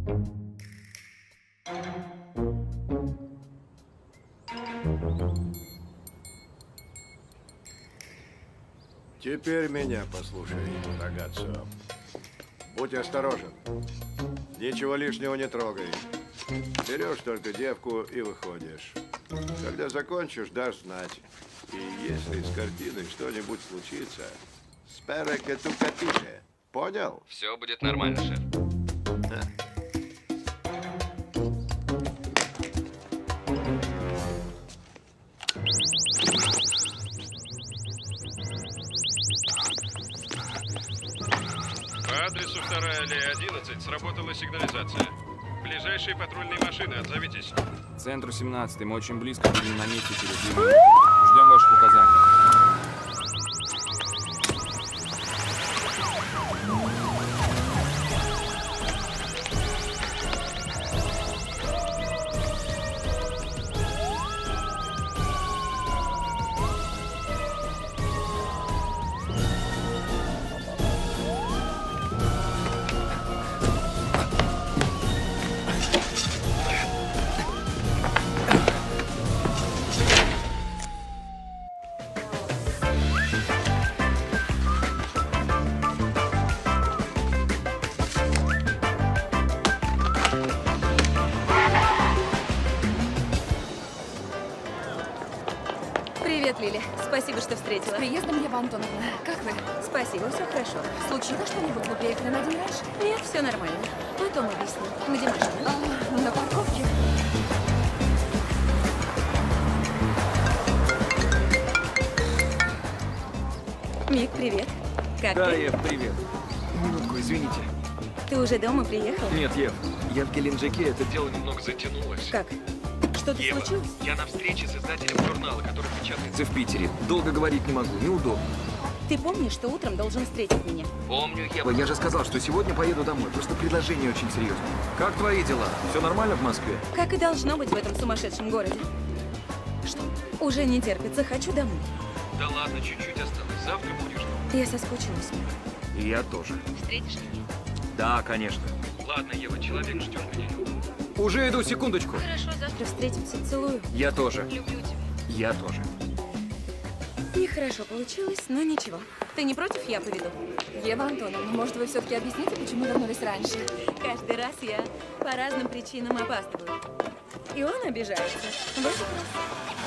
Теперь меня послушай, рогацо. Будь осторожен. Ничего лишнего не трогай. Берешь только девку и выходишь. Когда закончишь, дашь знать. И если с картиной что-нибудь случится, спера que tu capisce. Понял? Все будет нормально, шеф. По адресу 2-я аллея 11 сработала сигнализация. Ближайшие патрульные машины, отзовитесь. Центру 17, мы очень близко, будем на месте через 2 минуты. Ждем ваших указаний. Привет, Лили. Спасибо, что встретила. С приездом, Ева Антоновна. Как вы? Спасибо, все хорошо. Случилось что-нибудь? Вы приехали на день раньше? Нет, все нормально. Потом объясню. Где машина? На парковке. Мик, привет. Как Да, ты? Ев, привет. Минутку, извините. Ты уже дома приехал? Нет, Ев, я в Геленджике, это дело немного затянулось. Как? Что-то Ева, случилось? я на встрече с издателем журнала, который печатается в Питере. Долго говорить не могу, неудобно. Ты помнишь, что утром должен встретить меня? Помню, Ева, я же сказал, что сегодня поеду домой. Просто предложение очень серьезное. Как твои дела? Все нормально в Москве? Как и должно быть в этом сумасшедшем городе. Что? Уже не терпится, хочу домой. Да ладно, чуть-чуть осталось. Завтра будешь дома. Я соскучилась, Мик. И я тоже. Встретишь меня? Да, конечно. Ладно, Ева, человек ждет меня. Уже иду, секундочку. Хорошо, завтра встретимся. Целую. Я тоже. Люблю тебя. Я тоже. Нехорошо получилось, но ничего. Ты не против, я поведу? Ева Антоновна, может, вы все-таки объясните, почему вернулись раньше? Каждый раз я по разным причинам опаздываю. И он обижается. Вот и просто.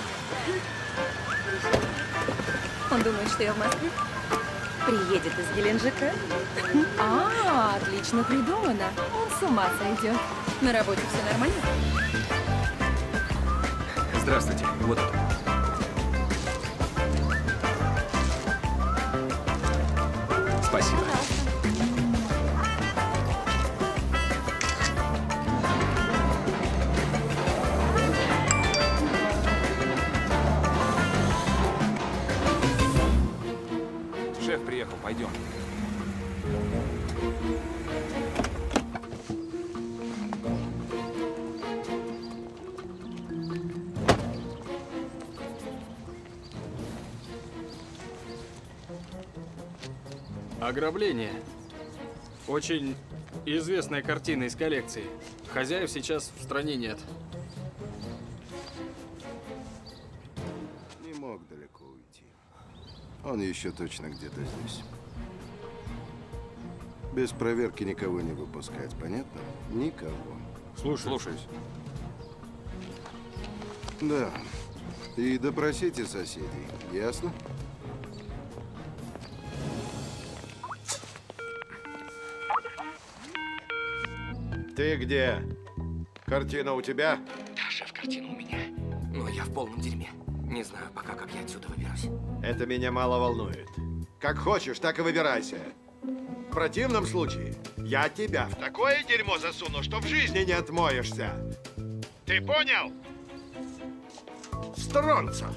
Он думает, что я в Москве. Приедет из Геленджика. Отлично придумано. Он с ума сойдет. На работе все нормально? Здравствуйте. Вот это. Спасибо. Шеф приехал, пойдем. Ограбление. Очень известная картина из коллекции. Хозяев сейчас в стране нет. Не мог далеко уйти. Он еще точно где-то здесь. Без проверки никого не выпускать, понятно? Никого. Слушаюсь. Да. И допросите соседей, ясно? Ты где? Картина у тебя? Да, шеф, картина у меня. Но я в полном дерьме. Не знаю пока, как я отсюда выберусь. Это меня мало волнует. Как хочешь, так и выбирайся. В противном случае я тебя в такое дерьмо засуну, что в жизни не отмоешься. Ты понял? Стронца!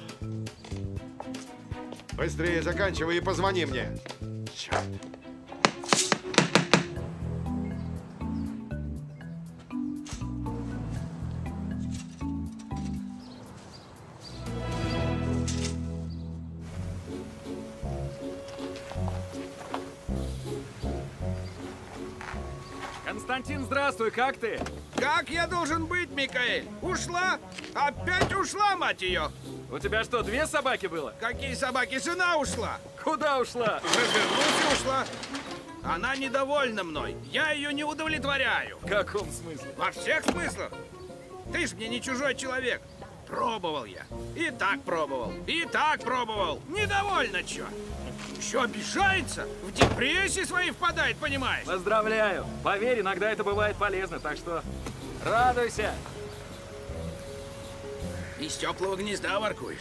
Быстрее заканчивай и позвони мне. Черт. Константин, здравствуй, как ты? Как я должен быть, Микаэль? Ушла? Опять ушла, мать ее! У тебя что, 2 собаки было? Какие собаки? Жена ушла! Куда ушла? Развернулась и ушла. Она недовольна мной. Я ее не удовлетворяю. В каком смысле? Во всех смыслах. Ты ж мне не чужой человек. Пробовал я. И так пробовал. И так пробовал. Недовольна, чё? Еще обижается. В депрессии свои впадает, понимаешь? Поздравляю. Поверь, иногда это бывает полезно, так что радуйся. Из теплого гнезда воркуешь.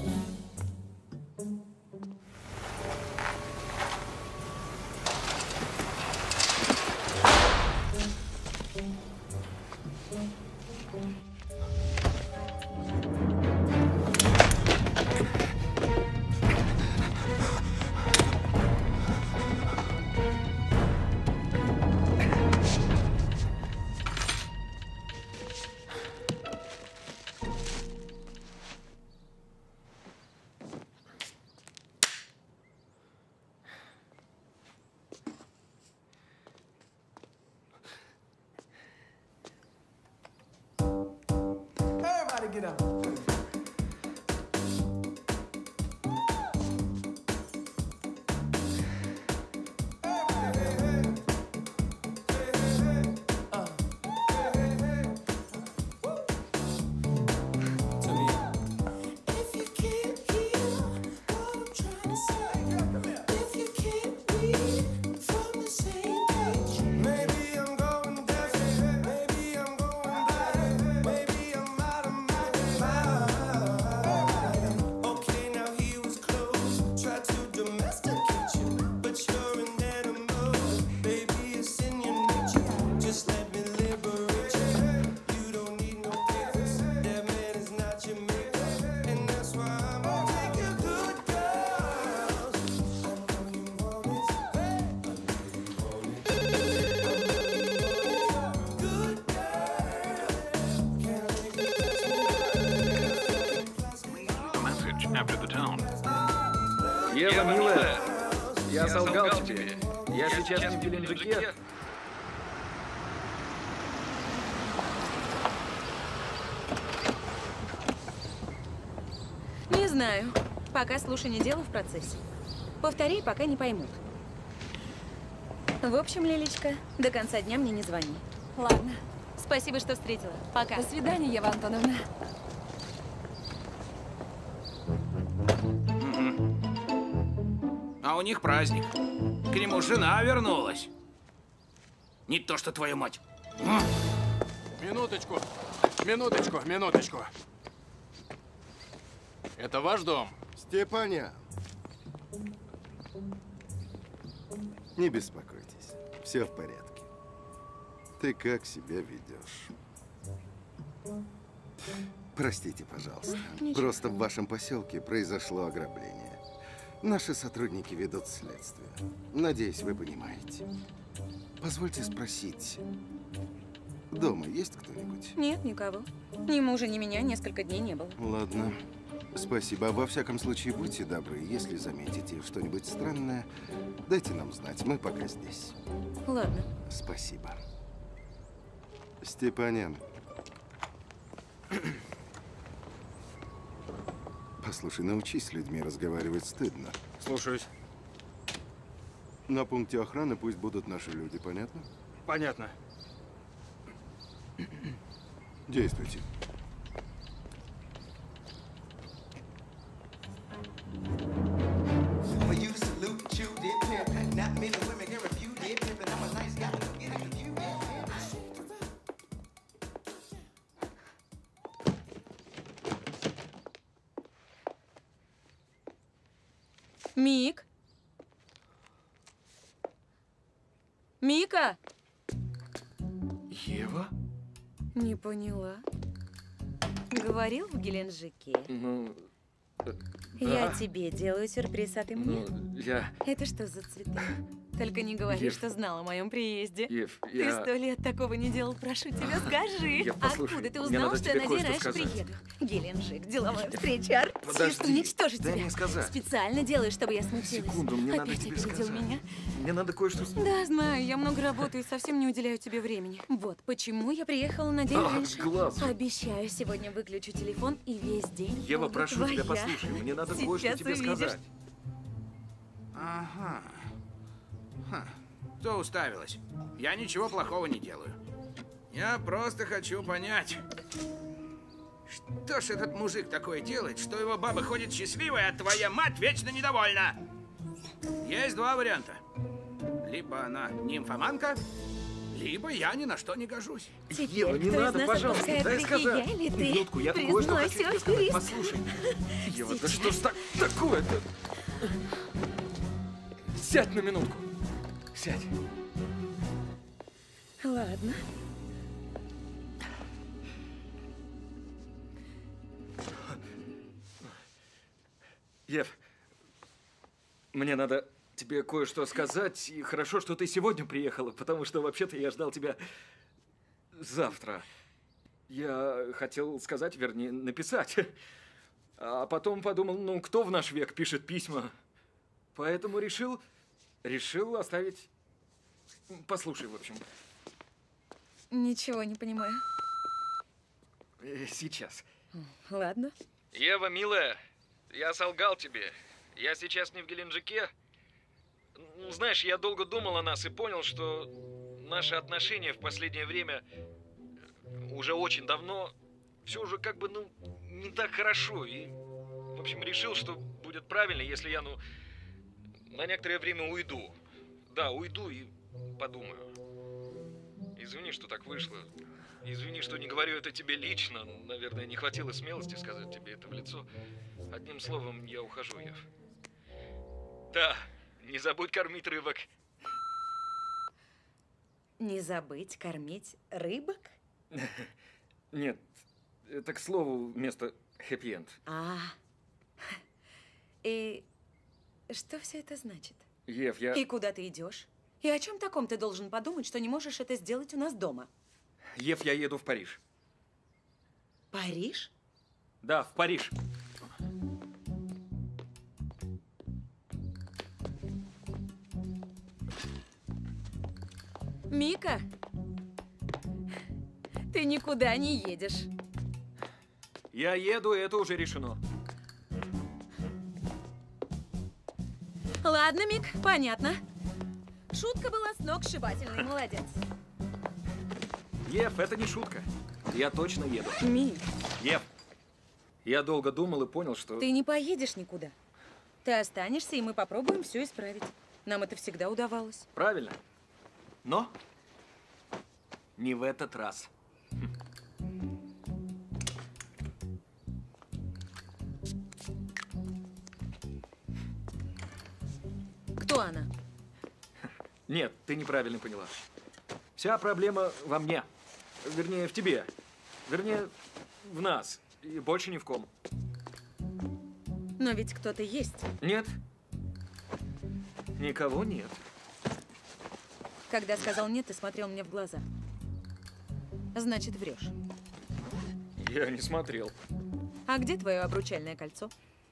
Get up. Ева, милая, я солгал тебе. Я сейчас не в Геленджике. Не знаю. Пока слушание дела в процессе. Повтори, пока не поймут. В общем, Лилечка, до конца дня мне не звони. Ладно. Спасибо, что встретила. Пока. До свидания, Ева Антоновна. А у них праздник. К нему жена вернулась. Не то, что твою мать. Минуточку, минуточку, минуточку. Это ваш дом? Степанян, не беспокойтесь, все в порядке. Ты как себя ведешь? Простите, пожалуйста. Просто в вашем поселке произошло ограбление. Наши сотрудники ведут следствие. Надеюсь, вы понимаете. Позвольте спросить, дома есть кто-нибудь? Нет, никого. Ни мужа, ни меня несколько дней не было. Ладно. Спасибо. Во всяком случае, будьте добры. Если заметите что-нибудь странное, дайте нам знать. Мы пока здесь. Ладно. Спасибо. Степанян. Послушай, научись с людьми разговаривать, стыдно. Слушаюсь. На пункте охраны пусть будут наши люди, понятно? Понятно. Действуйте. Мик? Мика? Ева? Не поняла. Говорил в Геленджике? Ну, Я тебе делаю сюрприз, а ты мне? я... Это что за цветы? Только не говори, Ев. что знал о моем приезде. Ев, Ты я... 100 лет такого не делал. Прошу тебя, скажи. Ев, послушай, Откуда ты мне узнал, надо что я тебе на день кое-что раньше сказать. приеду? Геленджик, деловая встреча, артист, Подожди, уничтожить дай тебя. мне сказать. Специально делаю, чтобы я смутилась. Секунду, мне надо Опять тебе опередил сказать. меня. Мне надо кое-что... Да, знаю, я много работаю и совсем не уделяю тебе времени. Вот почему я приехала на день раньше. глаз. Обещаю, сегодня выключу телефон и весь день Ева, буду прошу твоя. тебя, послушай, мне надо кое-что Сейчас тебе увидишь. сказать. Ага. Что уставилась? Я ничего плохого не делаю. Я просто хочу понять, что ж этот мужик такое делает, что его баба ходит счастливая, а твоя мать вечно недовольна. Есть два варианта. Либо она нимфоманка, либо я ни на что не гожусь. Теперь Ева, не кто из надо, нас пожалуйста, отпускает дай грехи, сказать. я или ты? Минутку, я кое-что хочу тебе Признайся, сказать. Крис. Послушай. Ева, да что ж такое-то? Сядь на минутку. Сядь. Ладно. Ев, мне надо тебе кое-что сказать. И хорошо, что ты сегодня приехала, потому что вообще-то я ждал тебя завтра. Я хотел сказать, вернее, написать. А потом подумал, ну, кто в наш век пишет письма? Поэтому решил оставить... Послушай, в общем. Ничего не понимаю. Сейчас. Ладно. Ева, милая, я солгал тебе. Я сейчас не в Геленджике. Ну, знаешь, я долго думал о нас и понял, что наши отношения в последнее время, уже очень давно, все уже как бы, ну, не так хорошо. И, в общем, решил, что будет правильно, если я, ну, на некоторое время уйду. Да, уйду и подумаю. Извини, что так вышло. Извини, что не говорю это тебе лично. Наверное, не хватило смелости сказать тебе это в лицо. Одним словом, я ухожу, Ев. Да, не забудь кормить рыбок. Не забыть кормить рыбок? Нет, это к слову вместо хэппи-энд. И что все это значит? Ев, я... И куда ты идешь? И о чем таком ты должен подумать, что не можешь это сделать у нас дома? Ев, я еду в Париж. Париж? Да, в Париж. Мика, ты никуда не едешь. Я еду, и это уже решено. Ладно, Мик, понятно. Шутка была сногсшибательной, молодец. Ев, это не шутка. Я точно еду. Мик, Ев, я долго думал и понял, что... ты не поедешь никуда. Ты останешься, и мы попробуем все исправить. Нам это всегда удавалось. Правильно. Но не в этот раз. Кто она? Нет, ты неправильно поняла. Вся проблема во мне. Вернее, в тебе. Вернее, в нас. И больше ни в ком. Но ведь кто-то есть. Нет. Никого нет. Когда сказал нет, ты смотрел мне в глаза. Значит, врешь. Я не смотрел. А где твое обручальное кольцо?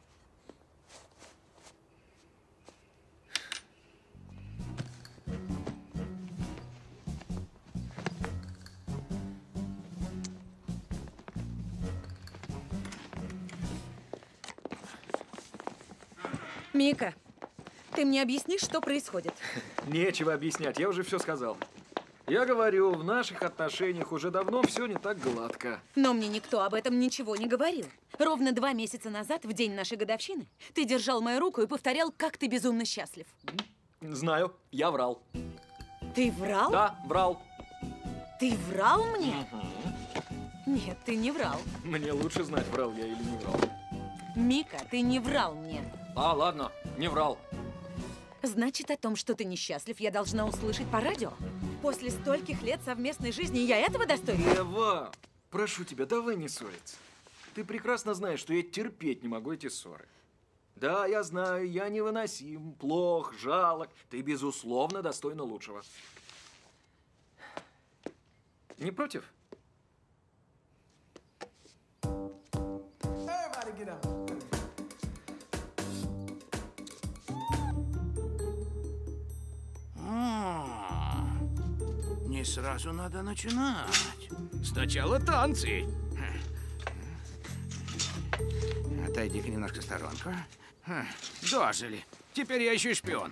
Мика, ты мне объяснишь, что происходит? Нечего объяснять, я уже все сказал. Я говорю, в наших отношениях уже давно все не так гладко. Но мне никто об этом ничего не говорил. Ровно 2 месяца назад, в день нашей годовщины, ты держал мою руку и повторял, как ты безумно счастлив. Знаю, я врал. Ты врал? Да, врал. Ты врал мне? Нет, ты не врал. Мне лучше знать, врал я или не врал. Мика, ты не врал мне. А, ладно, не врал. Значит, о том, что ты несчастлив, я должна услышать по радио? После стольких лет совместной жизни я этого достойна? Ева, прошу тебя, давай не ссориться. Ты прекрасно знаешь, что я терпеть не могу эти ссоры. Да, я знаю, я невыносим, плох, жалок. Ты, безусловно, достойна лучшего. Не против? Не сразу надо начинать. Сначала танцы. Отойди-ка немножко в сторонку. Дожили. Теперь я еще и шпион.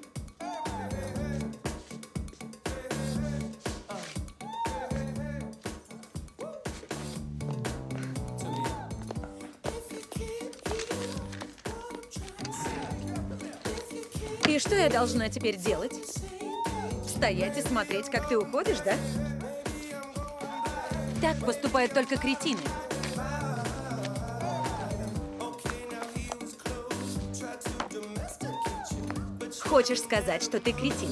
И что я должна теперь делать? Стоять и смотреть, как ты уходишь, да? Так поступают только кретины. Хочешь сказать, что ты кретин?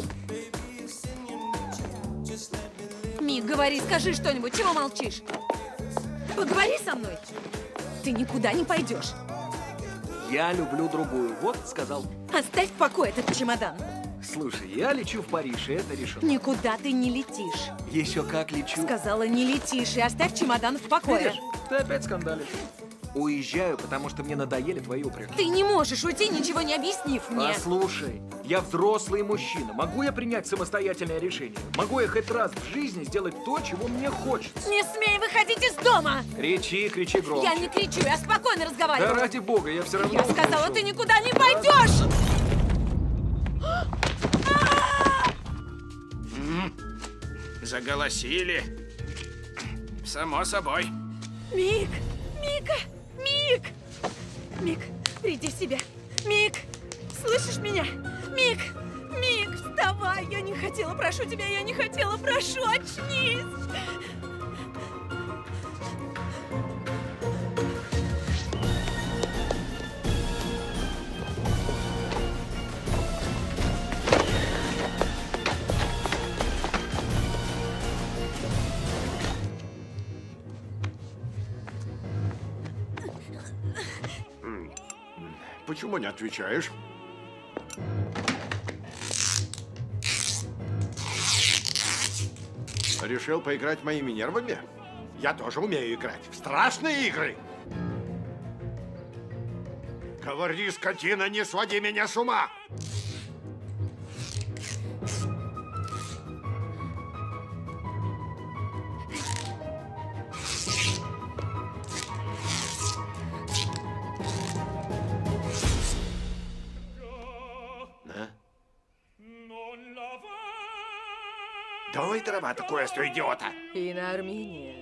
Мик, говори, скажи что-нибудь, чего молчишь? Поговори со мной. Ты никуда не пойдешь. Я люблю другую. Вот, сказал. Оставь в покое этот чемодан. Слушай, я лечу в Париж, и это решено. Никуда ты не летишь. Еще как лечу. Сказала, не летишь, и оставь чемодан в покое. Видишь, ты опять скандалишь. Уезжаю, потому что мне надоели твои упреки. Ты не можешь уйти, ничего не объяснив мне. Послушай, я взрослый мужчина. Могу я принять самостоятельное решение? Могу я хоть раз в жизни сделать то, чего мне хочется? Не смей выходить из дома! Кричи, кричи громче. Я не кричу, я спокойно разговариваю. Да ради бога, я все равно Я сказала, ухожу. ты никуда не пойдешь! Заголосили. Само собой. Мик! Мика! Мик! Мик, приди в себя. Мик! Слышишь меня? Мик! Мик, вставай! Я не хотела, прошу тебя, я не хотела, прошу, очнись! Почему не отвечаешь? Решил поиграть моими нервами? Я тоже умею играть в страшные игры. Говори, скотина, не своди меня с ума! Dove hai trovato questo idiota? In Armenia.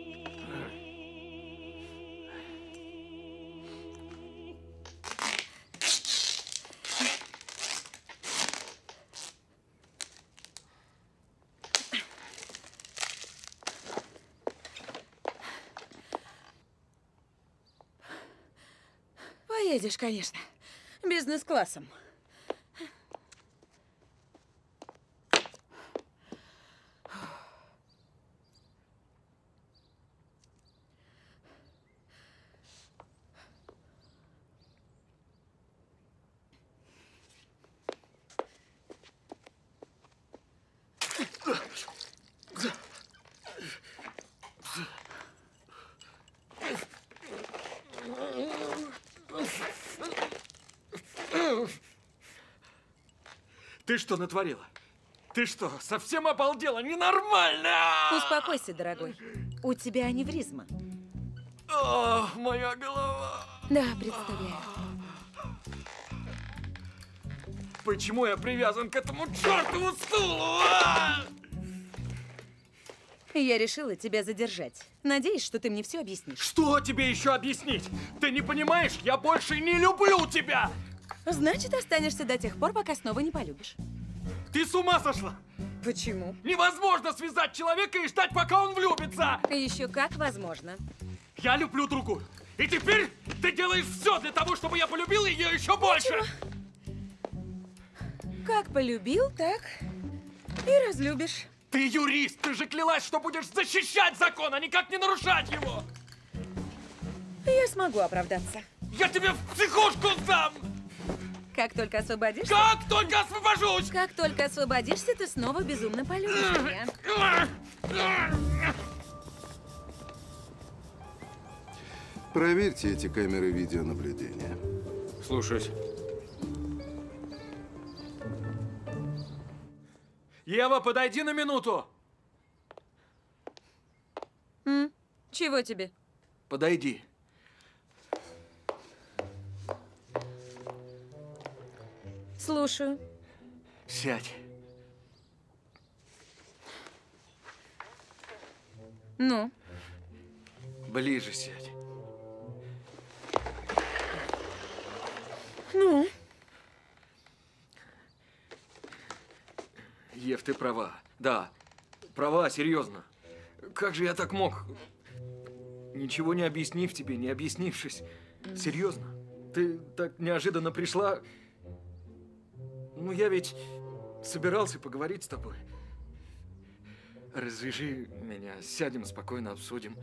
Поедешь, конечно. Бизнес-классом. Ты что натворила? Ты что, совсем обалдела? Ненормально! Успокойся, дорогой. У тебя аневризма. О, моя голова! Да, представляю. Почему я привязан к этому чертову стулу? А? Я решила тебя задержать. Надеюсь, что ты мне все объяснишь. Что тебе еще объяснить? Ты не понимаешь, я больше не люблю тебя! Значит, останешься до тех пор, пока снова не полюбишь. Ты с ума сошла? Почему? Невозможно связать человека и ждать, пока он влюбится! Еще как возможно. Я люблю другую. И теперь ты делаешь все для того, чтобы я полюбил ее еще больше! Как полюбил, так и разлюбишь. Ты юрист, ты же клялась, что будешь защищать закон, а никак не нарушать его! Я смогу оправдаться. Я тебя в психушку сдам! Как только освободишься... Как только освобожусь! Как только освободишься, ты снова безумно полюбишь меня. Проверьте эти камеры видеонаблюдения. Слушаюсь. Ева, подойди на минуту! Чего тебе? Подойди. Слушаю. Сядь. Ну? Ближе сядь. Ну? Ев, ты права. Да, права, серьезно. Как же я так мог? Ничего не объяснив тебе, не объяснившись. Серьезно? Ты так неожиданно пришла. Ну, я ведь собирался поговорить с тобой. Развяжи меня, сядем, спокойно обсудим.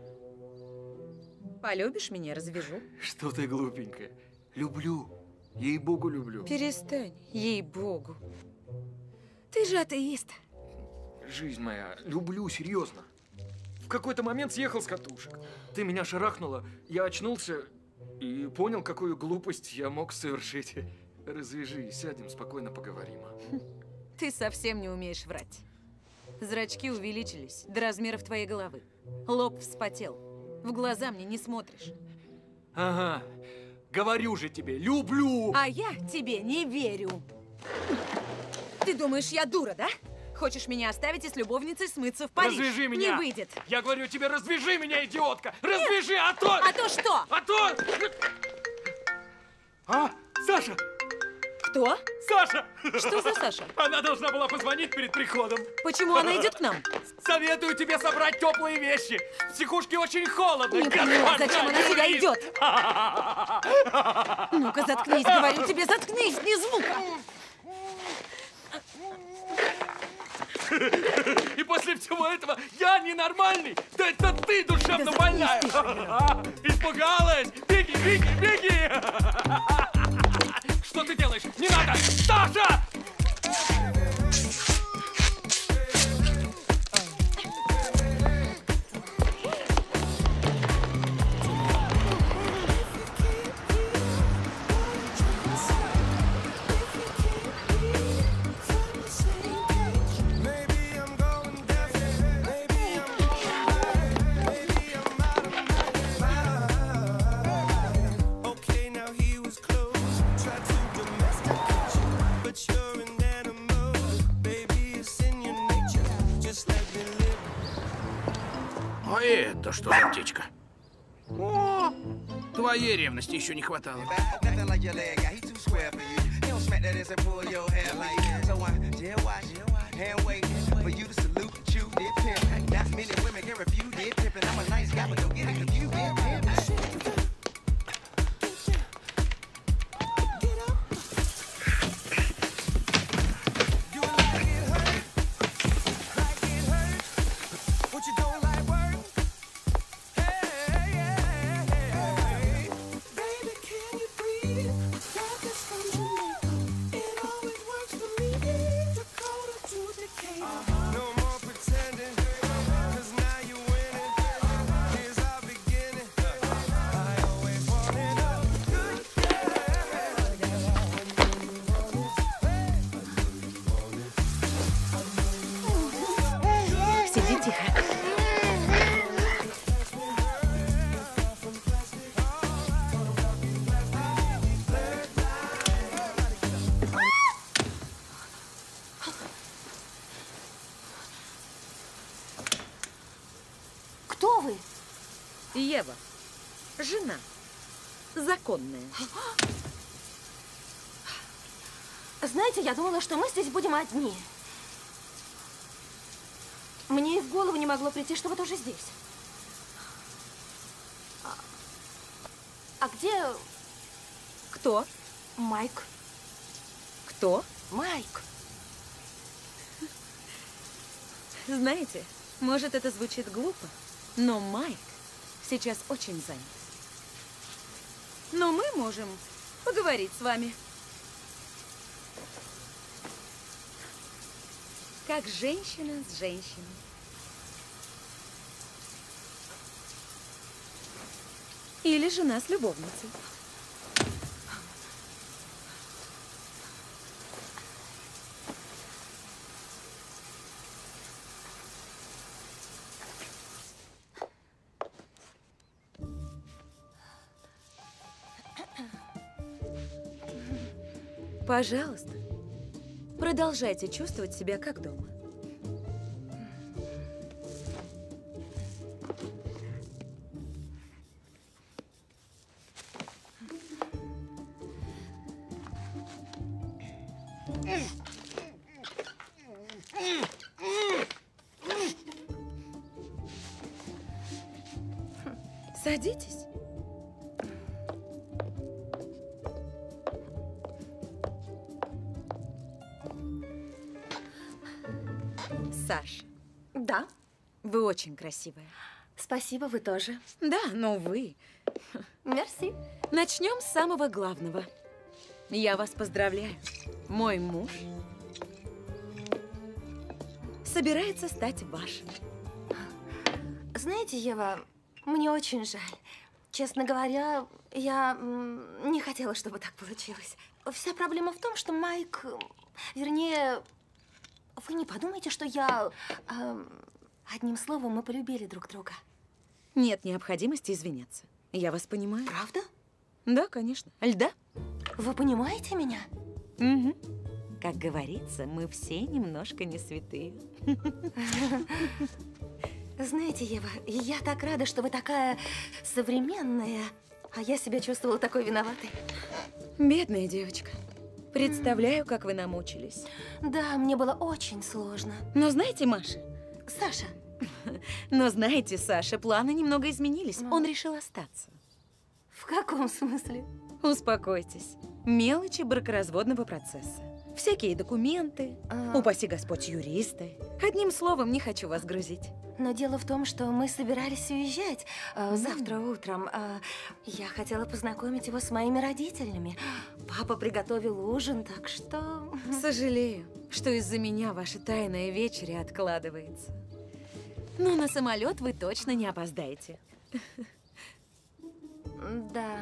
Полюбишь меня, развяжу. Что ты глупенькая? Люблю. Ей-богу, люблю. Перестань, ей-богу. Ты же атеист. Жизнь моя, люблю, серьезно. В какой-то момент съехал с катушек. Ты меня шарахнула, я очнулся и понял, какую глупость я мог совершить. Развяжи, сядем, спокойно поговорим. Ты совсем не умеешь врать. Зрачки увеличились до размеров твоей головы. Лоб вспотел. В глаза мне не смотришь. Ага, говорю же тебе, люблю! А я тебе не верю. Ты думаешь, я дура, да? Хочешь меня оставить и с любовницей смыться в Париж? Развяжи меня! Не выйдет. Я говорю тебе, развяжи меня, идиотка! Развяжи, а то... А то что? А то... А, Саша! Кто? Саша! Что за Саша? Она должна была позвонить перед приходом. Почему она идет к нам? Советую тебе собрать теплые вещи. В психушке очень холодно. Не поняла, зачем она сюда идет? Ну-ка, заткнись, говорю тебе, заткнись, ни звука. И после всего этого я ненормальный. Да это ты душевно больная. Испугалась? Беги, беги, беги. Что ты делаешь? Не надо! Саша! А это что за птичка? О, твоей ревности еще не хватало. Сиди тихо. Кто вы? Ева, жена, законная. Знаете, я думала, что мы здесь будем одни. Мне и в голову не могло прийти, что вы тоже здесь. А где Кто? Майк? Кто? Майк. Знаете, может, это звучит глупо, но Майк сейчас очень занят. Но мы можем поговорить с вами. Как женщина с женщиной. Или жена с любовницей. Пожалуйста, продолжайте чувствовать себя как дома. Садитесь. Саш, Да, вы очень красивая. спасибо, вы тоже. Да, но вы. Мерси. Начнем с самого главного. Я вас поздравляю. Мой муж собирается стать вашим. Знаете, Ева, мне очень жаль. Честно говоря, я не хотела, чтобы так получилось. Вся проблема в том, что Майк, вернее, вы не подумайте, что я... одним словом, мы полюбили друг друга. Нет необходимости извиняться. Я вас понимаю. Правда? Да, конечно. Льда? Вы понимаете меня? Угу. Как говорится, мы все немножко не святые. Знаете, Ева, я так рада, что вы такая современная, а я себя чувствовала такой виноватой. Бедная девочка. Представляю, как вы намучились. Да, мне было очень сложно. Но знаете, Маша, Саша. но знаете, Саша, планы немного изменились. Он решил остаться. В каком смысле? Успокойтесь. Мелочи бракоразводного процесса. Всякие документы, упаси Господь, юристы. Одним словом, не хочу вас грузить. Но дело в том, что мы собирались уезжать завтра утром. Я хотела познакомить его с моими родителями. Папа приготовил ужин, так что... Сожалею, что из-за меня ваша тайная вечеря откладывается. Но на самолет вы точно не опоздаете. Да.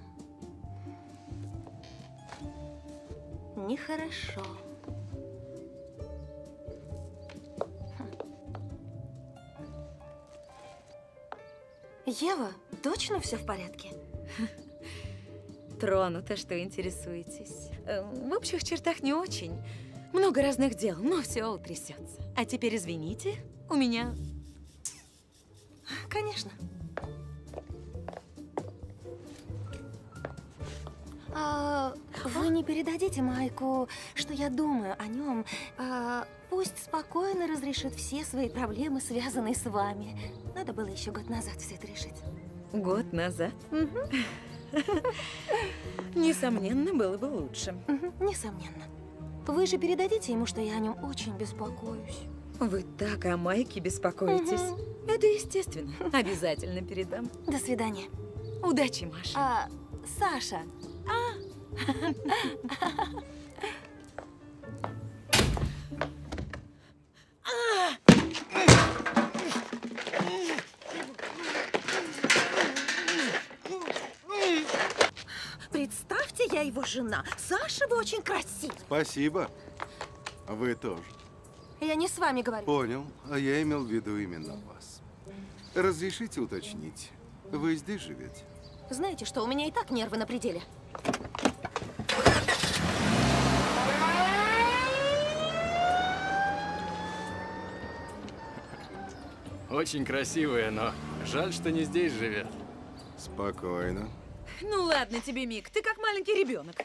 Нехорошо. Ева, точно все в порядке? Тронута, что интересуетесь. В общих чертах не очень. Много разных дел, но все утрясется. А теперь извините, у меня... Конечно. Вы не передадите Майку, что я думаю о нем. Пусть спокойно разрешит все свои проблемы, связанные с вами. Надо было еще год назад все это решить. Год назад? Несомненно, было бы лучше. Несомненно. Вы же передадите ему, что я о нем очень беспокоюсь. Вы так о Майке беспокоитесь. Это естественно. Обязательно передам. До свидания. Удачи, Маша. Саша. Представьте, я его жена. Саша, вы очень красив. Спасибо. Вы тоже. Я не с вами говорю. Понял. А я имел в виду именно вас. Разрешите уточнить, вы здесь живете? Знаете что, у меня и так нервы на пределе. Очень красивая, но жаль, что не здесь живет. Спокойно. Ну ладно тебе, Мик, ты как маленький ребенок.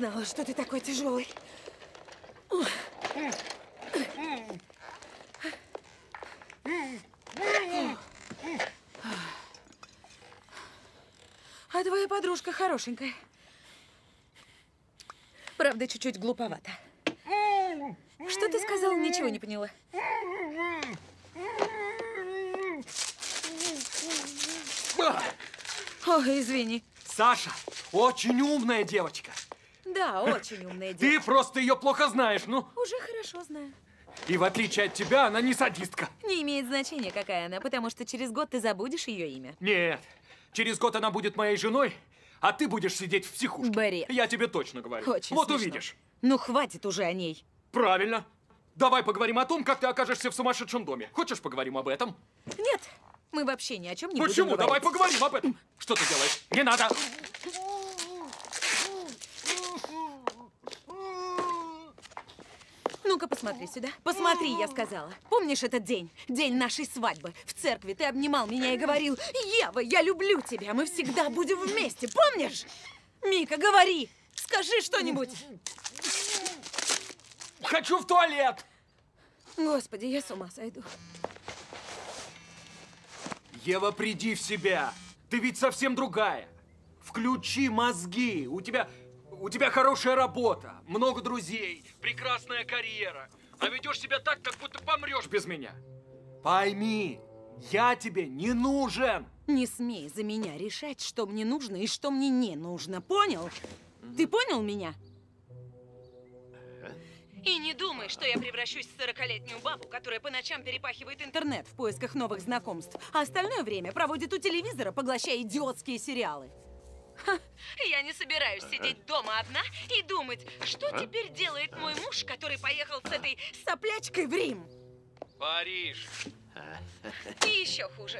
знала, что ты такой тяжелый. А твоя подружка хорошенькая. Правда, чуть-чуть глуповато. Что ты сказал? Ничего не поняла. Ой, извини. Саша, очень умная девочка. Да, очень умная Ты девочка. просто ее плохо знаешь, ну. Уже хорошо знаю. И в отличие от тебя, она не садистка. Не имеет значения, какая она, потому что через год ты забудешь ее имя. Нет, через год она будет моей женой, а ты будешь сидеть в психушке. Бред. Я тебе точно говорю. Очень вот смешно. увидишь. Ну, хватит уже о ней. Правильно. Давай поговорим о том, как ты окажешься в сумасшедшем доме. Хочешь, поговорим об этом? Нет, мы вообще ни о чем не будем Почему? Давай говорить. поговорим об этом. Что ты делаешь? Не надо. Ну-ка, посмотри сюда. Посмотри, я сказала. Помнишь этот день? День нашей свадьбы. В церкви ты обнимал меня и говорил: Ева, я люблю тебя, мы всегда будем вместе. Помнишь? Мика, говори. Скажи что-нибудь. Хочу в туалет. Господи, я с ума сойду. Ева, приди в себя. Ты ведь совсем другая. Включи мозги. У тебя хорошая работа, много друзей, прекрасная карьера. А ведешь себя так, как будто помрешь без меня. Пойми, я тебе не нужен. Не смей за меня решать, что мне нужно и что мне не нужно. Понял? Ты понял меня? И не думай, что я превращусь в 40-летнюю бабу, которая по ночам перепахивает интернет в поисках новых знакомств, а остальное время проводит у телевизора, поглощая идиотские сериалы. Ха, я не собираюсь сидеть дома одна и думать, что теперь делает мой муж, который поехал с этой соплячкой в Рим. Париж. И еще хуже.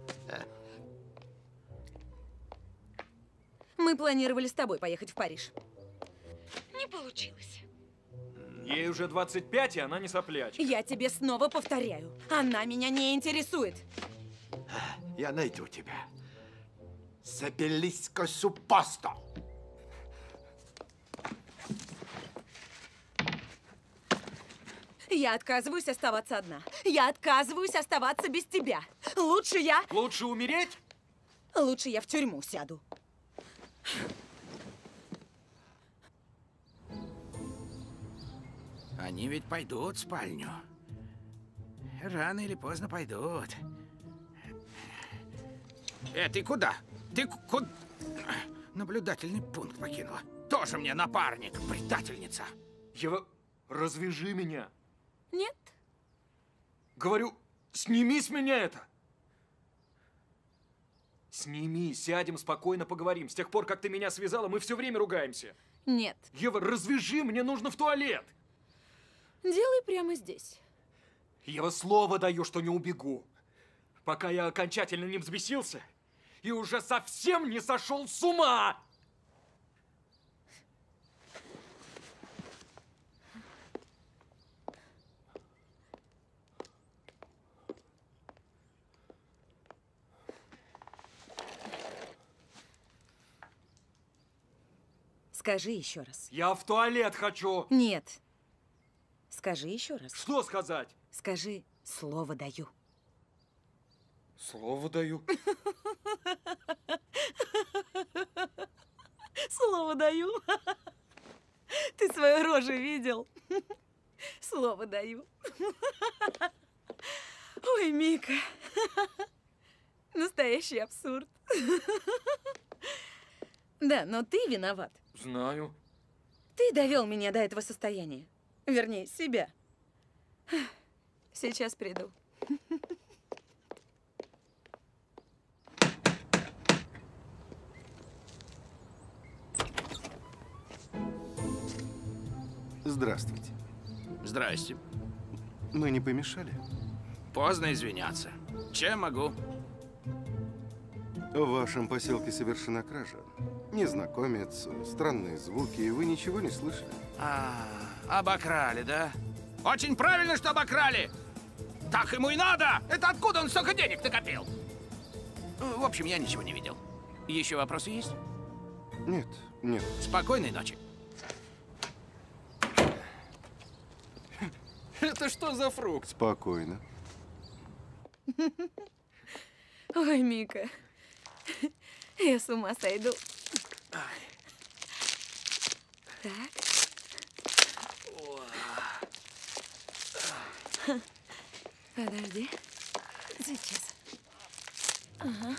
Мы планировали с тобой поехать в Париж. Не получилось. Ей уже 25, и она не соплячка. Я тебе снова повторяю, она меня не интересует. Я найду тебя. Сабелиско супосто. Я отказываюсь оставаться одна. Я отказываюсь оставаться без тебя. Лучше я умереть? Лучше я в тюрьму сяду. Они ведь пойдут в спальню. Рано или поздно пойдут. Ты куда? Ты куда? Наблюдательный пункт покинула. Тоже мне напарник, предательница. Ева, развяжи меня. Нет. Говорю, сними с меня это. Сними, сядем, спокойно поговорим. С тех пор, как ты меня связала, мы все время ругаемся. Нет. Ева, развяжи, мне нужно в туалет. Делай прямо здесь. Ева, слово даю, что не убегу. Пока я окончательно не взбесился и уже совсем не сошел с ума. Скажи еще раз. Я в туалет хочу. Нет. Скажи еще раз. Что сказать? Скажи, слово даю. Слово даю. Слово даю. Ты свою рожу видел? Слово даю. Ой, Мика. Настоящий абсурд. Да, но ты виноват. Знаю. Ты довел меня до этого состояния. Вернее, себя. Сейчас приду. Здравствуйте. Здрасте. Мы не помешали? Поздно извиняться. Чем могу? В вашем поселке совершена кража. Незнакомец, странные звуки, и вы ничего не слышали? Обокрали, да? Очень правильно, что обокрали! Так ему и надо! Это откуда он столько денег накопил? В общем, я ничего не видел. Еще вопросы есть? Нет, нет. Спокойной ночи. Это что за фрукт? Спокойно. Ой, Мика. Я с ума сойду. Так. Подожди. Сейчас. Ага.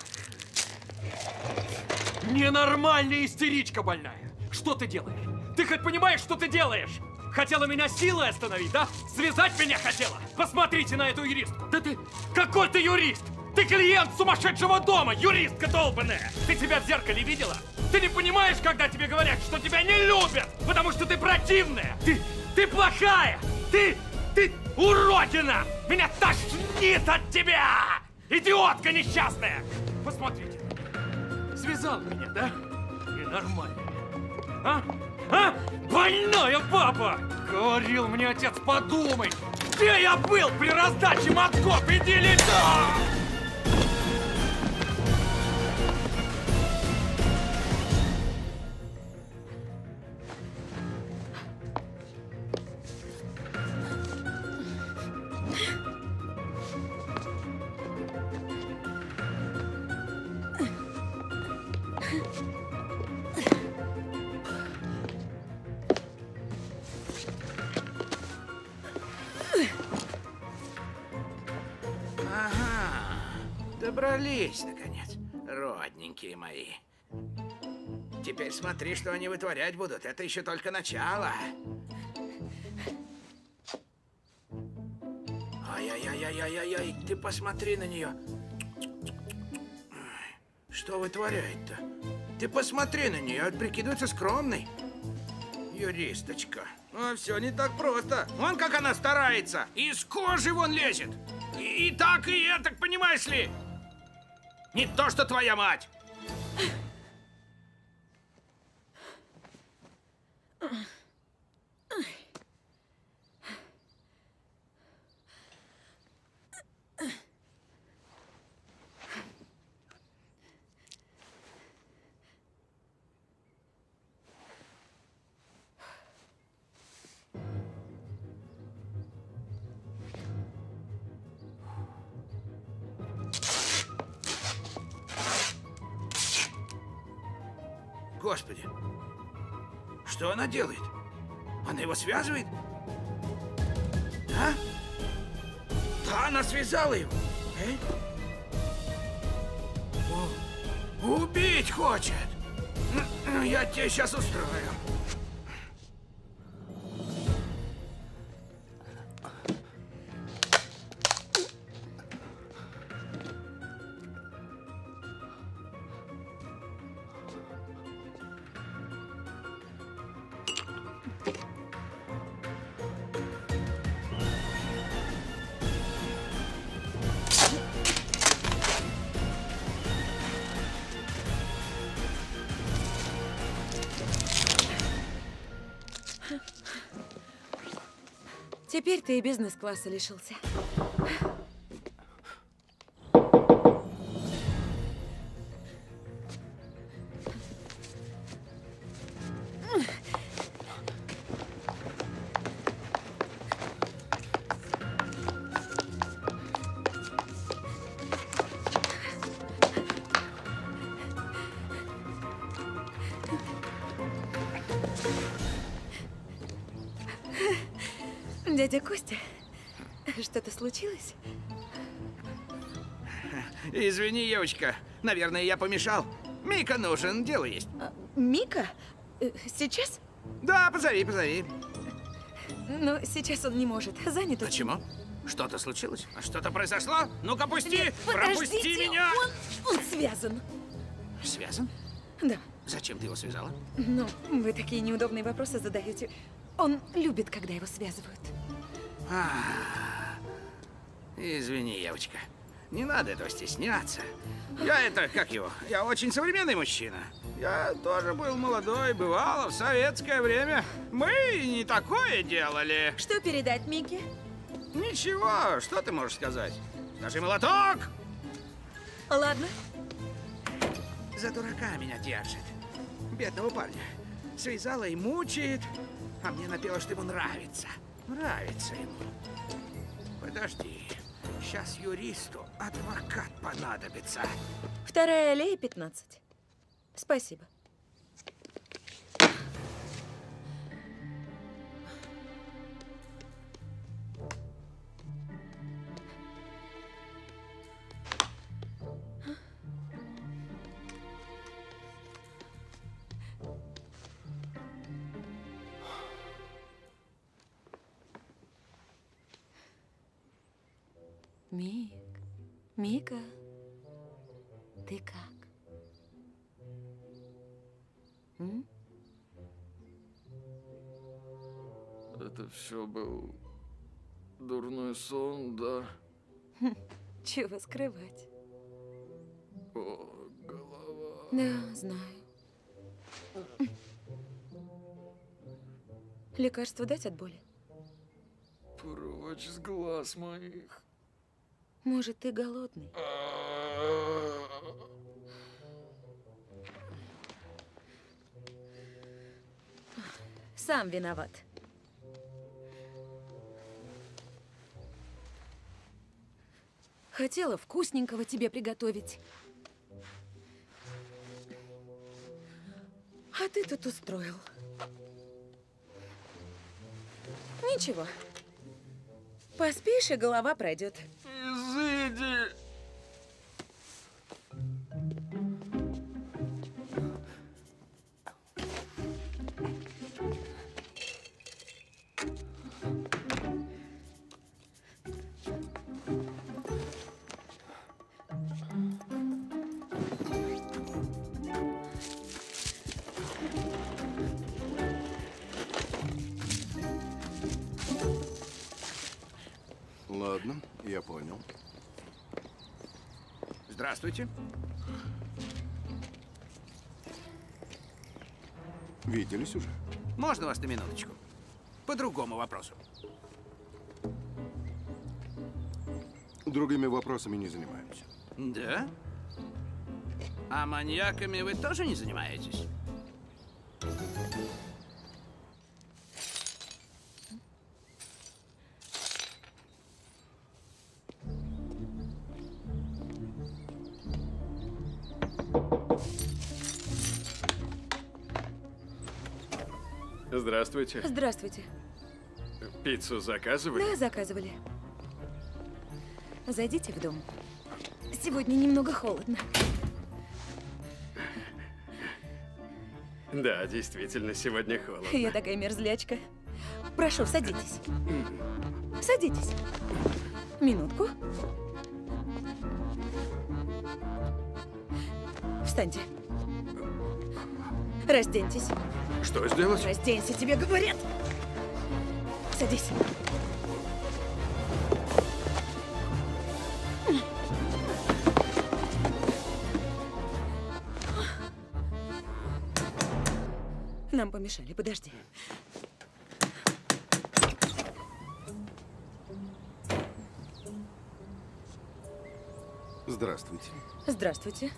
Ненормальная истеричка больная. Что ты делаешь? Ты хоть понимаешь, что ты делаешь? Хотела меня силой остановить, да? Связать меня хотела? Посмотрите на эту юристку. Да ты... Какой ты юрист? Ты клиент сумасшедшего дома, юристка долбаная. Ты себя в зеркале видела? Ты не понимаешь, когда тебе говорят, что тебя не любят, потому что ты противная. Ты плохая. Ты уродина. Меня тошнит от тебя. Идиотка несчастная. Посмотрите. Связал меня, да? Ненормально. А? Больная баба! Говорил мне отец, подумай! Где я был при раздаче мотков? Иди летом! Добрались, наконец, родненькие мои. Теперь смотри, что они вытворять будут. Это еще только начало. Ай-яй-яй-яй-яй-яй, ты посмотри на нее. Что вытворяет-то? Ты посмотри на нее, прикидывается скромной. Юристочка. Ну, все не так просто. Вон как она старается. Из кожи вон лезет. И так, и этак, понимаешь ли? Не то, что твоя мать. Господи, что она делает? Она его связывает? А? Да, она связала его. Убить хочет. Ну, я тебе сейчас устрою. Теперь ты и бизнес-класса лишился. Дядя Костя, что-то случилось? Извини, девочка. Наверное, я помешал. Мика нужен, дело есть. Мика? Сейчас? Да, позови. Но сейчас он не может. Занят. Почему? Что-то случилось? Что-то произошло? Ну-ка, пусти! Нет, Пропусти меня! Он связан. Связан? Да. Зачем ты его связала? Ну, вы такие неудобные вопросы задаете. Он любит, когда его связывают. Извини, девочка. Не надо этого стесняться. Я очень современный мужчина. Я тоже был молодой, бывало, в советское время. Мы не такое делали. Что передать Мике? Ничего, что ты можешь сказать? Скажи, молоток! Ладно. За дурака меня держит. Бедного парня. Связала и мучает, а мне напела, что ему нравится. Нравится ему. Подожди. Сейчас юристу адвокат понадобится. 2-я аллея, 15. Спасибо. Мик, Мика, ты как? М? Это все был дурной сон, да? Чего скрывать? О, голова. Да, знаю. Лекарство дать от боли? Прочь с глаз моих. Может, ты голодный? Сам виноват. Хотела вкусненького тебе приготовить. А ты тут устроил. Ничего. Поспишь, и голова пройдет. Изыди! Ладно, я понял. Здравствуйте. Виделись уже? Можно вас на минуточку? По другому вопросу. Другими вопросами не занимаемся. Да? А маньяками вы тоже не занимаетесь? Здравствуйте. Здравствуйте. Пиццу заказывали? Да, заказывали. Зайдите в дом. Сегодня немного холодно. Да, действительно, сегодня холодно. Я такая мерзлячка. Прошу, садитесь. Садитесь. Минутку. Встаньте. Разденьтесь. Что сделать? Разденься, тебе говорят. Садись. Нам помешали, подожди. Здравствуйте. Здравствуйте.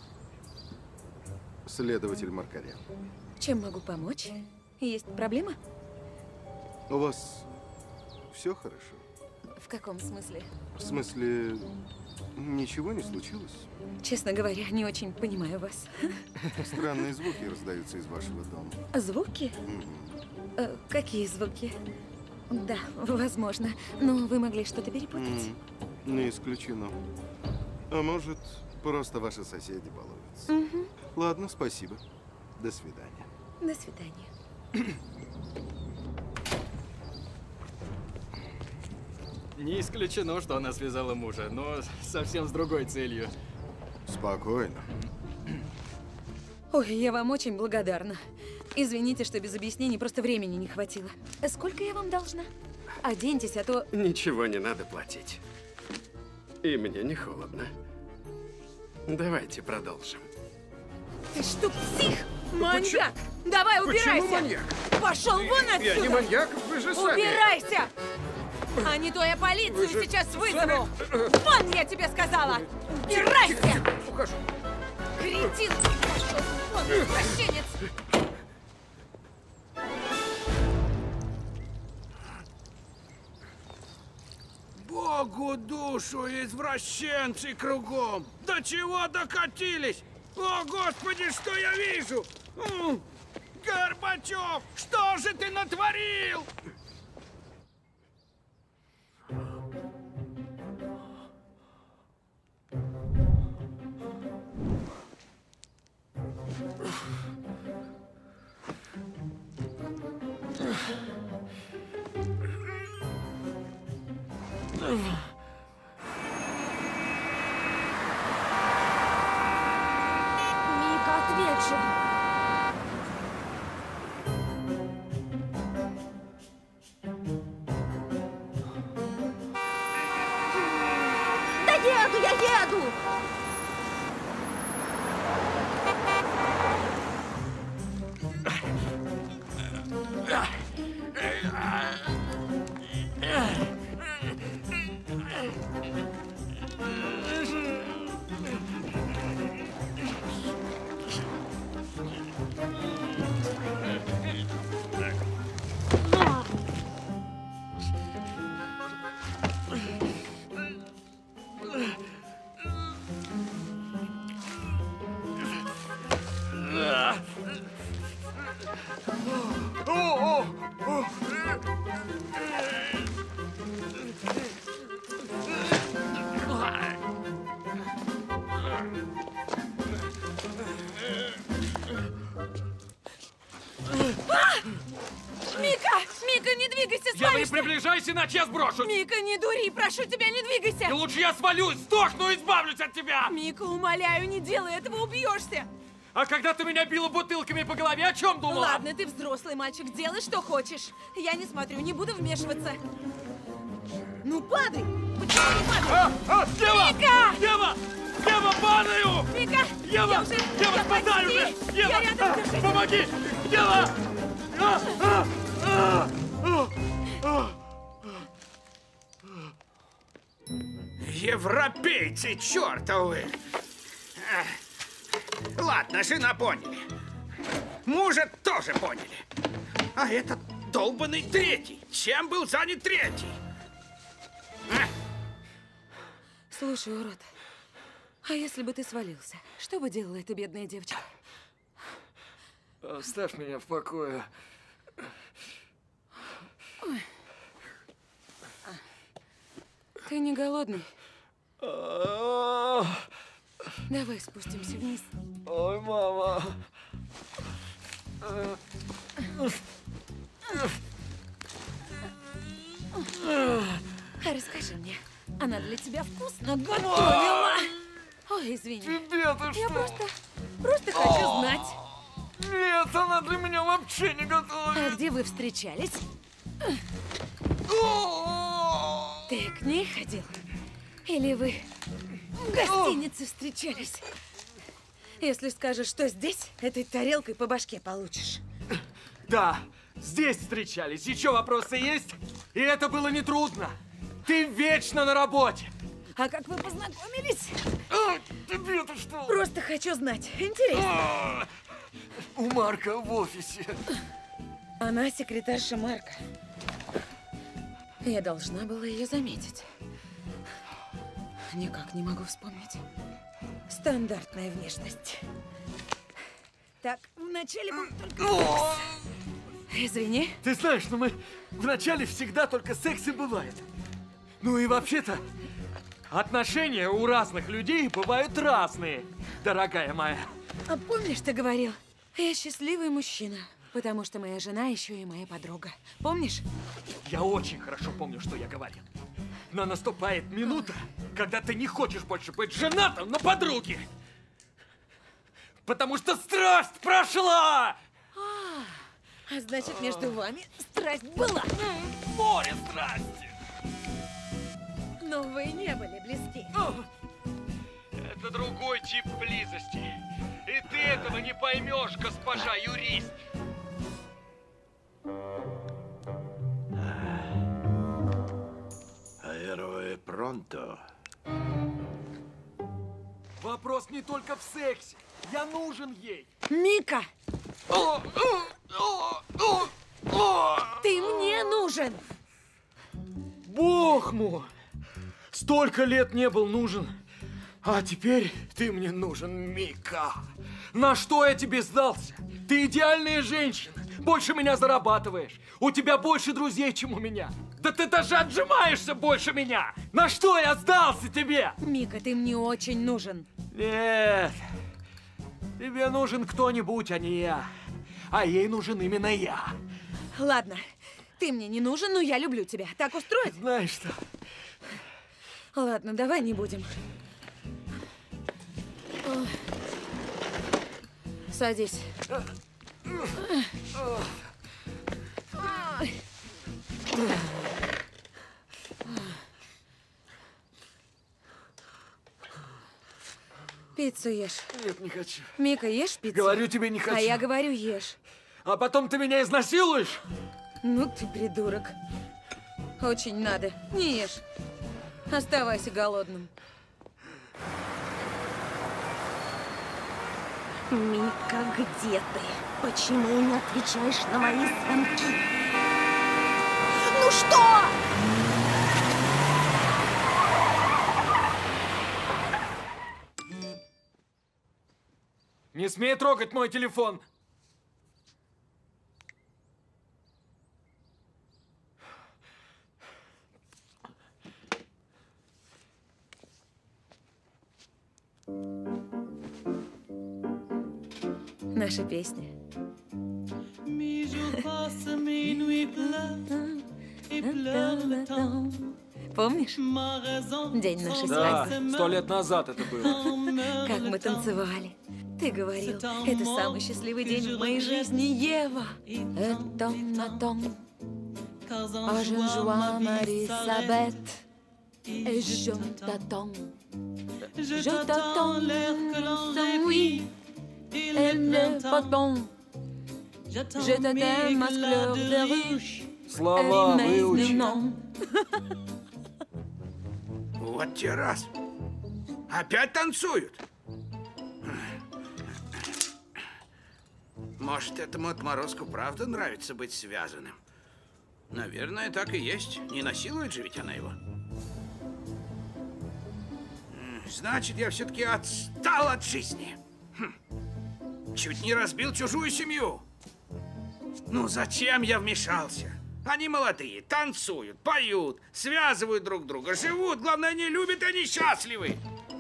Следователь Маркарян. Чем могу помочь? Есть проблема? У вас все хорошо? В каком смысле? В смысле, ничего не случилось? Честно говоря, не очень понимаю вас. Странные звуки раздаются из вашего дома. Звуки? Какие звуки? Да, возможно. Но вы могли что-то перепутать. Не исключено. А может, просто ваши соседи балуются. Ладно, спасибо. До свидания. До свидания. Не исключено, что она связала мужа, но совсем с другой целью. Спокойно. Ой, я вам очень благодарна. Извините, что без объяснений, просто времени не хватило. Сколько я вам должна? Оденьтесь, а то... Ничего не надо платить. И мне не холодно. Давайте продолжим. Ты что, псих? Маньяк! Давай, убирайся! Почему маньяк? Пошел вон отсюда! Я не маньяк, вы же сами. Убирайся! А не то я полицию сейчас вызову! Вон, я тебе сказала! Убирайся! Ухожу. Кретин! Пошел вон, извращенец! душу, извращенцы кругом! До чего докатились? О, Господи, что я вижу? Горбачев, что же ты натворил? Мика, ответь же. Да еду, я еду! Мика, не двигайся, Я не свалишься! приближайся, иначе я сброшу! Мика, не дури, прошу тебя, не двигайся! И лучше я свалюсь, сдохну и избавлюсь от тебя! Мика, умоляю, не делай этого, убьешься! А когда ты меня била бутылками по голове, о чем думала? Ладно, ты взрослый мальчик, делай, что хочешь. Я не смотрю, не буду вмешиваться. Ну, падай! Почему не падай? Ева! Мика! Ева! Ева, падаю! Мика! Ева! Я уже... Ева, я спасай почти! уже! Ева! Я рядом, держись! Помоги! Ева! Европейцы чертовы! Ладно, жена поняли. Мужа тоже поняли. А этот долбанный третий. Чем был занят третий? Слушай, урод, а если бы ты свалился, что бы делала эта бедная девочка? Оставь меня в покое. Ты не голодный? Давай спустимся вниз. Ой, мама. Расскажи мне, она для тебя вкусно готовила? Ой, извини. Тебе-то Я что? просто хочу знать. Нет, она для меня вообще не готова. А где вы встречались? Ты к ней ходил? Или вы в гостинице встречались? Если скажешь, что здесь, этой тарелкой по башке получишь. Да, здесь встречались. Еще вопросы есть? И это было нетрудно. Ты вечно на работе. А как вы познакомились? Тебе-то что? Просто хочу знать. Интересно. У Марка в офисе. Она секретарша Марка. Я должна была ее заметить. Никак не могу вспомнить. Стандартная внешность. Так, вначале был только... Извини. Ты знаешь, но мы вначале всегда только секс и бывает. Ну и вообще-то, отношения у разных людей бывают разные, дорогая моя. А помнишь, ты говорил, я счастливый мужчина, потому что моя жена еще и моя подруга. Помнишь? Я очень хорошо помню, что я говорил. Но наступает минута, когда ты не хочешь больше быть женатым на подруге. Потому что страсть прошла! А значит, между вами страсть была. Море страсти! Но вы не были близки. Это другой тип близости. И ты этого не поймешь, госпожа юрист. Аэро пронто. Вопрос не только в сексе. Я нужен ей. Мика! Ты мне нужен! Бог мой! Столько лет не был нужен. А теперь ты мне нужен, Мика. На что я тебе сдался? Ты идеальная женщина. Больше меня зарабатываешь. У тебя больше друзей, чем у меня. Да ты даже отжимаешься больше меня. На что я сдался тебе? Мика, ты мне очень нужен. Нет. Тебе нужен кто-нибудь, а не я. А ей нужен именно я. Ладно, ты мне не нужен, но я люблю тебя. Так устроить? Знаешь что? Ладно, давай не будем. Ой. Садись. Пиццу ешь. Нет, не хочу. Мика, ешь пиццу? Говорю тебе, не хочу. А я говорю, ешь. А потом ты меня изнасилуешь? Ну ты придурок. Очень надо. Не ешь. Оставайся голодным. Мика, где ты? Почему не отвечаешь на мои звонки? Ну что? Не смей трогать мой телефон. Наша песня. Помнишь? День нашей Да, свадьбы. 100 лет назад это было. Как мы танцевали. Ты говорил, это самый счастливый день в моей жизни, Ева. Это Ah, je joins Marie-Sabeth et je t'attends. Je t'attends, oui, et le bâton. Je t'aime, ma fleur de ruche. Слова выучи. Вот те раз. Опять танцуют. Может, этому отморозку правда нравится быть связанным? Наверное, так и есть. Не насилует же ведь она его. Значит, я все-таки отстал от жизни. Чуть не разбил чужую семью. Ну, зачем я вмешался? Они молодые, танцуют, поют, связывают друг друга, живут. Главное, они любят, и они счастливы.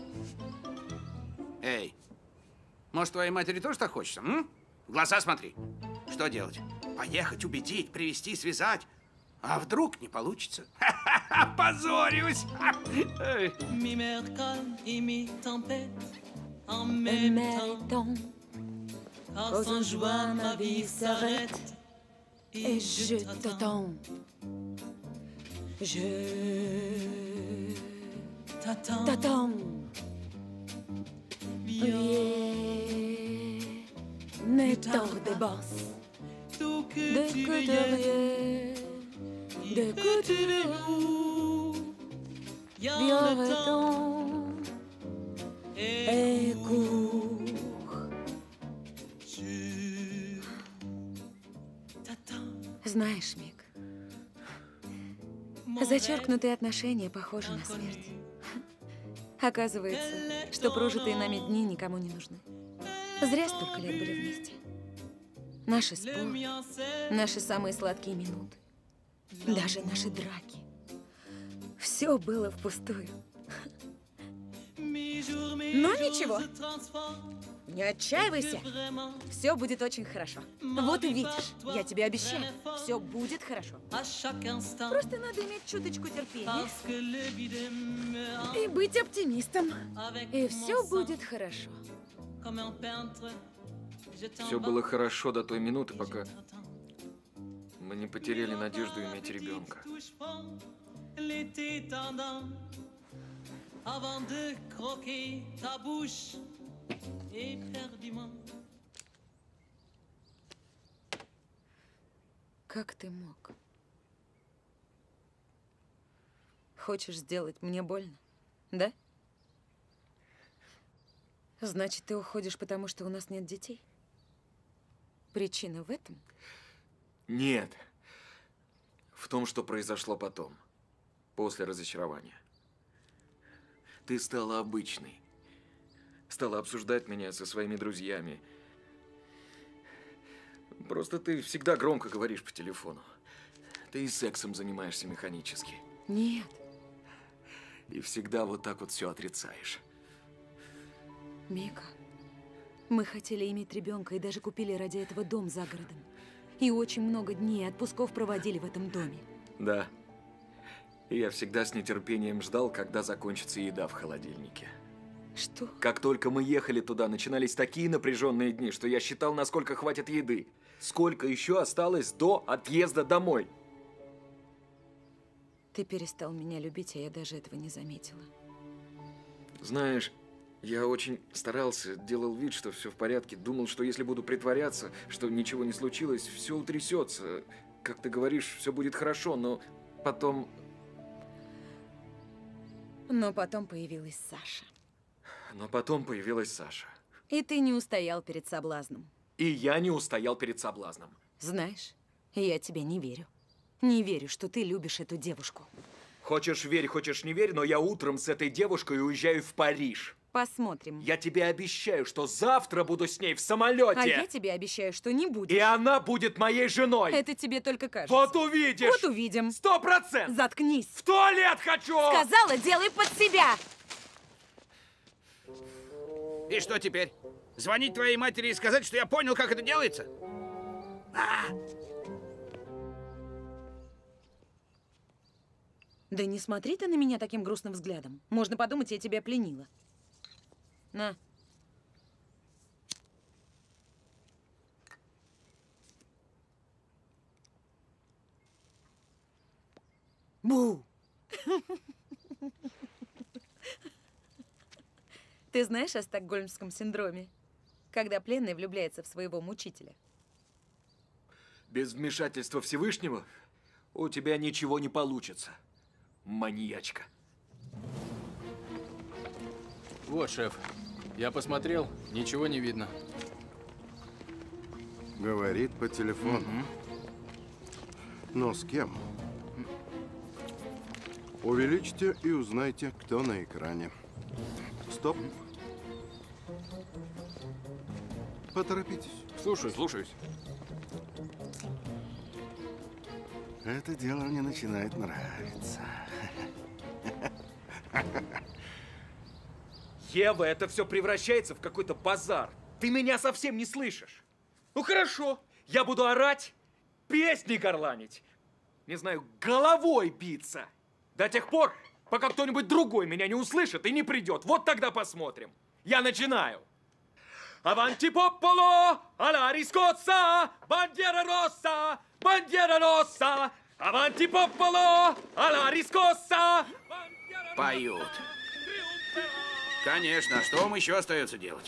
Эй, может, твоей матери тоже так хочется, м? В глаза смотри. Что делать? Поехать, убедить, привести, связать. А вдруг не получится? Позорюсь! En même temps, quand on joue, ma vie s'arrête et je t'attends. Je t'attends. Mes torts de bosse, de couturier, de couturier, violeton et court. Знаешь, Мик, зачеркнутые отношения похожи на смерть. Оказывается, что прожитые нами дни никому не нужны. Зря столько лет были вместе. Наши споры, наши самые сладкие минуты, даже наши драки. Все было впустую. Но ничего. Не отчаивайся. Все будет очень хорошо. Вот увидишь. Я тебе обещаю. Все будет хорошо. Просто надо иметь чуточку терпения. И быть оптимистом. И все будет хорошо. Все было хорошо до той минуты, пока мы не потеряли надежду иметь ребенка. Как ты мог? Хочешь сделать мне больно? Да? Значит, ты уходишь, потому что у нас нет детей? Причина в этом? Нет. В том, что произошло потом, после разочарования. Ты стала обычной. Стала обсуждать меня со своими друзьями. Просто ты всегда громко говоришь по телефону. Ты и сексом занимаешься механически. Нет. И всегда вот так вот все отрицаешь. Мика, мы хотели иметь ребенка и даже купили ради этого дом за городом. И очень много дней отпусков проводили в этом доме. Да. И я всегда с нетерпением ждал, когда закончится еда в холодильнике. Что? Как только мы ехали туда, начинались такие напряженные дни, что я считал, насколько хватит еды. Сколько еще осталось до отъезда домой. Ты перестал меня любить, а я даже этого не заметила. Знаешь, я очень старался, делал вид, что все в порядке. Думал, что если буду притворяться, что ничего не случилось, все утрясется. Как ты говоришь, все будет хорошо, но потом... Но потом появилась Саша. Но потом появилась Саша. И ты не устоял перед соблазном. И я не устоял перед соблазном. Знаешь, я тебе не верю. Не верю, что ты любишь эту девушку. Хочешь верь, хочешь не верь, но я утром с этой девушкой уезжаю в Париж. Посмотрим. Я тебе обещаю, что завтра буду с ней в самолете. А я тебе обещаю, что не будешь. И она будет моей женой. Это тебе только кажется. Вот увидишь. Вот увидим. 100%. Заткнись. В туалет хочу. Сказала, делай под себя. И что теперь? Звонить твоей матери и сказать, что я понял, как это делается? Да не смотри ты на меня таким грустным взглядом. Можно подумать, я тебя пленила. На. Бу! Ты знаешь о стокгольмском синдроме? Когда пленный влюбляется в своего мучителя. Без вмешательства Всевышнего у тебя ничего не получится, маньячка. Вот, шеф. Я посмотрел, ничего не видно. Говорит по телефону. Но с кем? Увеличьте и узнайте, кто на экране. Стоп. Поторопитесь. Слушаюсь. Это дело мне начинает нравиться. Ева, это все превращается в какой-то базар. Ты меня совсем не слышишь. Ну хорошо, я буду орать, песни горланить, не знаю, головой биться. До тех пор, пока кто-нибудь другой меня не услышит и не придет. Вот тогда посмотрим. Я начинаю. Avanti popolo, alla riscossa, bandiera rossa, avanti popolo, alla riscossa. Поют. Конечно, а что вам еще остается делать?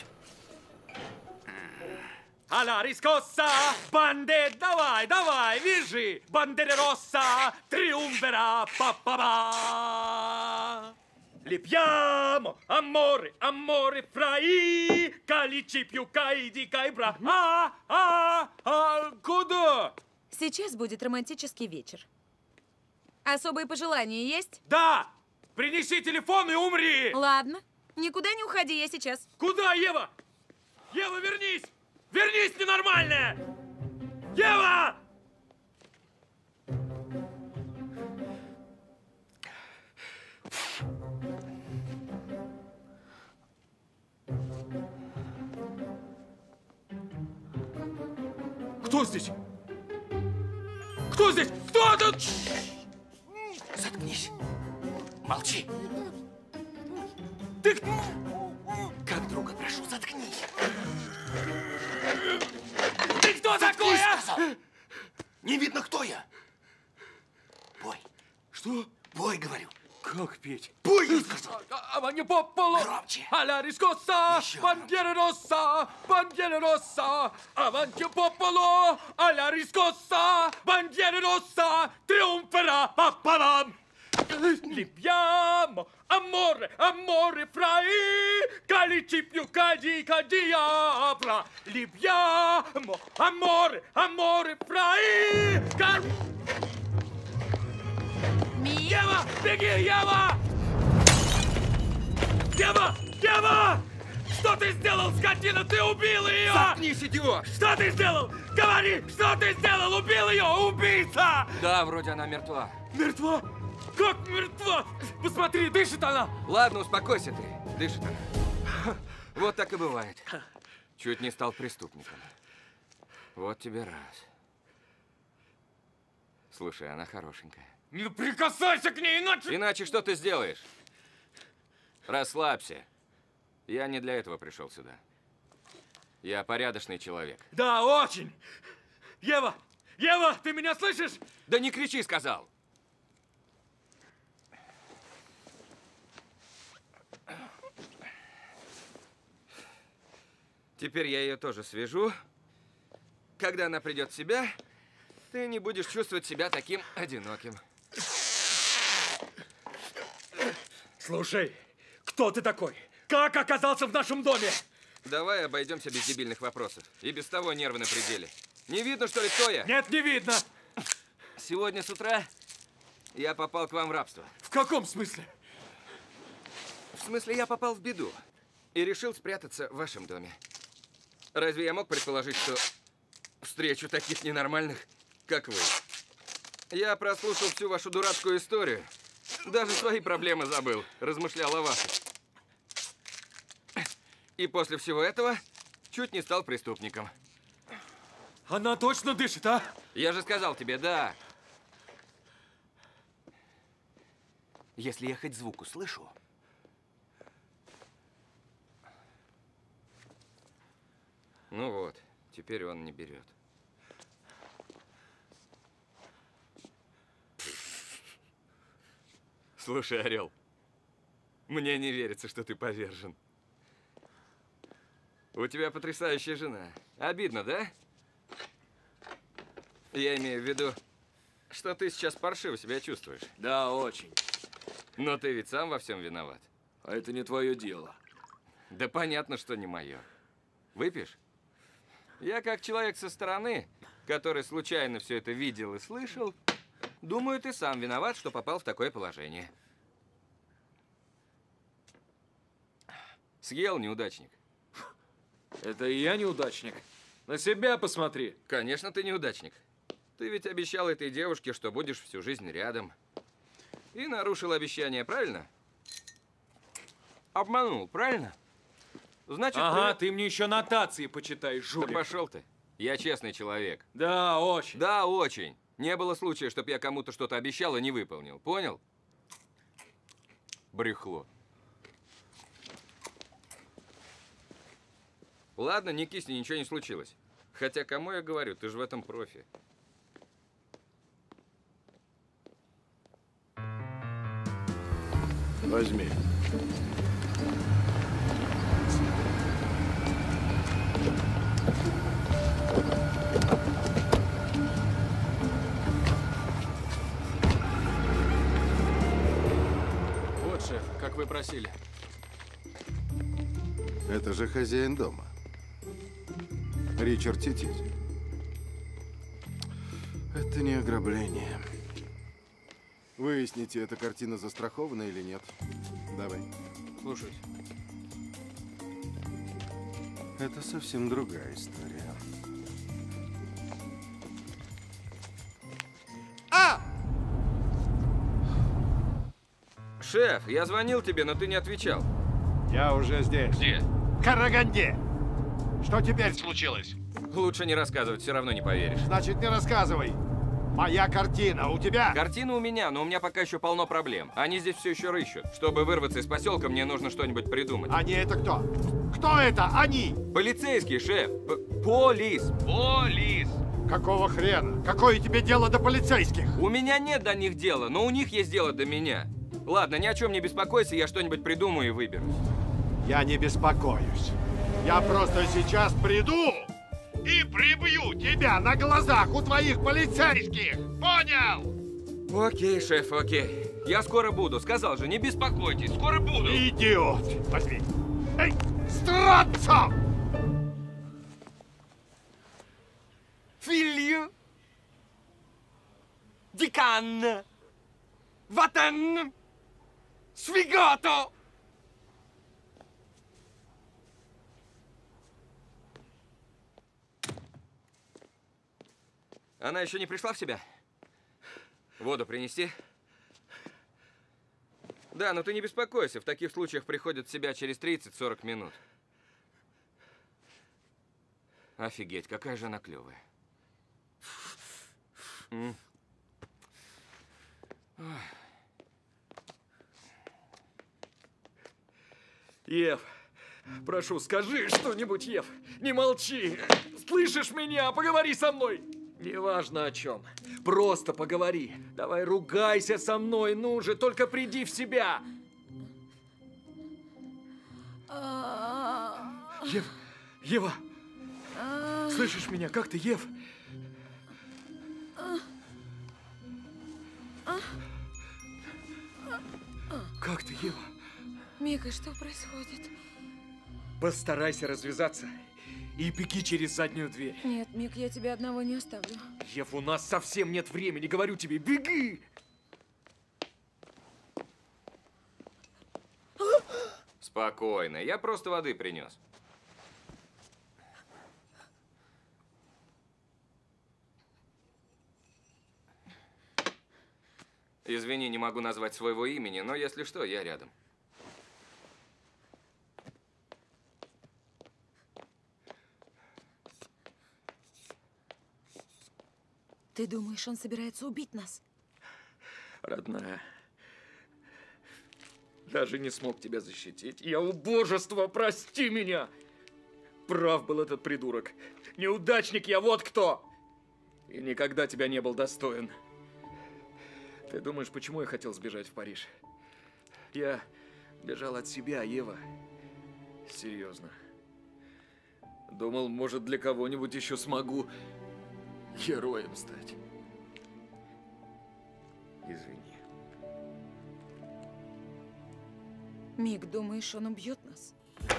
Alla riscossa, bande, давай, вяжи, бандера росса, триумвера, па-па-ба. Липьямо, amore fra i calici più caidi caibra. Куда? Сейчас будет романтический вечер. Особые пожелания есть? Да! Принеси телефон и умри! Ладно. Никуда не уходи, я сейчас. Куда, Ева? Ева, вернись! Вернись, ненормальная! Ева! Кто здесь? Кто здесь? Кто тут? Заткнись. Молчи. Ты... Как друга прошу, заткнись. Ты кто такой, а? Не видно, кто я. Бой. Что? Бой, говорю. Как петь? Бой, я сказал. Аванья попполо, Громче. alla riscossa, Еще bandiera rossa, avanti popolo, alla riscossa, bandiera rossa, trionferà, papparam. Libiamo, amore fra i calici più caldi diavra. Libiamo, amore fra i Ева, беги, Ева! Ева! Ева! Что ты сделал, скотина? Ты убил ее! Заткнись, идиот! Что ты сделал? Говори! Что ты сделал? Убил ее! Убийца! Да, вроде она мертва. Мертва? Как мертва? Посмотри, дышит она! Ладно, успокойся ты. Дышит она. Вот так и бывает. Чуть не стал преступником. Вот тебе раз. Слушай, она хорошенькая. Не прикасайся к ней, иначе... Иначе что ты сделаешь? Расслабься. Я не для этого пришел сюда. Я порядочный человек. Да, очень! Ева! Ева, ты меня слышишь? Да не кричи, сказал! Теперь я ее тоже свяжу. Когда она придет в себя, ты не будешь чувствовать себя таким одиноким. Слушай, кто ты такой? Как оказался в нашем доме? Давай обойдемся без дебильных вопросов. И без того нервы на пределе. Не видно, что ли, кто я? Нет, не видно. Сегодня с утра я попал к вам в рабство. В каком смысле? В смысле, я попал в беду. И решил спрятаться в вашем доме. Разве я мог предположить, что встречу таких ненормальных, как вы? Я прослушал всю вашу дурацкую историю. Даже свои проблемы забыл. Размышлял о ваших. И после всего этого чуть не стал преступником. Она точно дышит, а? Я же сказал тебе, да. Если я хоть звук услышу... Ну вот, теперь он не берет. Слушай, Орел, мне не верится, что ты повержен. У тебя потрясающая жена. Обидно, да? Я имею в виду, что ты сейчас паршиво себя чувствуешь. Да, очень. Но ты ведь сам во всем виноват. А это не твое дело. Да понятно, что не мое. Выпьешь? Я как человек со стороны, который случайно все это видел и слышал, думаю, ты сам виноват, что попал в такое положение. Съел, неудачник. Это и я неудачник. На себя посмотри. Конечно, ты неудачник. Ты ведь обещал этой девушке, что будешь всю жизнь рядом. И нарушил обещание, правильно? Обманул, правильно? Значит, Ага, ты мне еще нотации почитай, Да жулик. пошел ты. Я честный человек. Да, очень. Да, очень. Не было случая, чтобы я кому-то что-то обещал и не выполнил. Понял? Брехло. Ладно, не кисни, ничего не случилось. Хотя, кому я говорю, ты же в этом профи. Возьми. Вот, шеф, как вы просили. Это же хозяин дома. Ричард Титити. Это не ограбление. Выясните, эта картина застрахована или нет. Давай. Слушаюсь. Это совсем другая история. Шеф, я звонил тебе, но ты не отвечал. Я уже здесь. Где? В Караганде. Что теперь случилось? Лучше не рассказывать, все равно не поверишь. Значит, не рассказывай. Моя картина у тебя? Картина у меня, но у меня пока еще полно проблем. Они здесь все еще рыщут. Чтобы вырваться из поселка, мне нужно что-нибудь придумать. Они это кто? Кто это? Они? Полицейский, шеф. Полис. Полис. Какого хрена? Какое тебе дело до полицейских? У меня нет до них дела, но у них есть дело до меня. Ладно, ни о чем не беспокойся, я что-нибудь придумаю и выберусь. Я не беспокоюсь. Я просто сейчас приду и прибью тебя на глазах у твоих полицейских. Понял? Окей, шеф, окей. Я скоро буду. Сказал же, не беспокойтесь, скоро буду. Идиот! Возьми. Эй, Страццо! Филью! Дикан! Ватан! Свигото! Она еще не пришла в себя? Воду принести? Да, но ты не беспокойся. В таких случаях приходят в себя через 30-40 минут. Офигеть, какая же она клевая. Ев, прошу, скажи что-нибудь, Ев. Не молчи. Слышишь меня? Поговори со мной. Неважно о чем. Просто поговори. Давай ругайся со мной, ну же, только приди в себя. Ева, слышишь меня? Как ты, Ев? Как ты, Ева? Мика, что происходит? Постарайся развязаться и беги через заднюю дверь. Нет, Мик, я тебя одного не оставлю. Ев, у нас совсем нет времени, говорю тебе, беги! Спокойно, я просто воды принес. Извини, не могу назвать своего имени, но если что, я рядом. Ты думаешь, он собирается убить нас? Родная, даже не смог тебя защитить. Я убожество, прости меня! Прав был этот придурок. Неудачник я, вот кто! И никогда тебя не был достоин. Ты думаешь, почему я хотел сбежать в Париж? Я бежал от себя, Ева. Серьезно. Думал, может, для кого-нибудь еще смогу героем стать. Извини. Мик, думаешь, он убьет нас?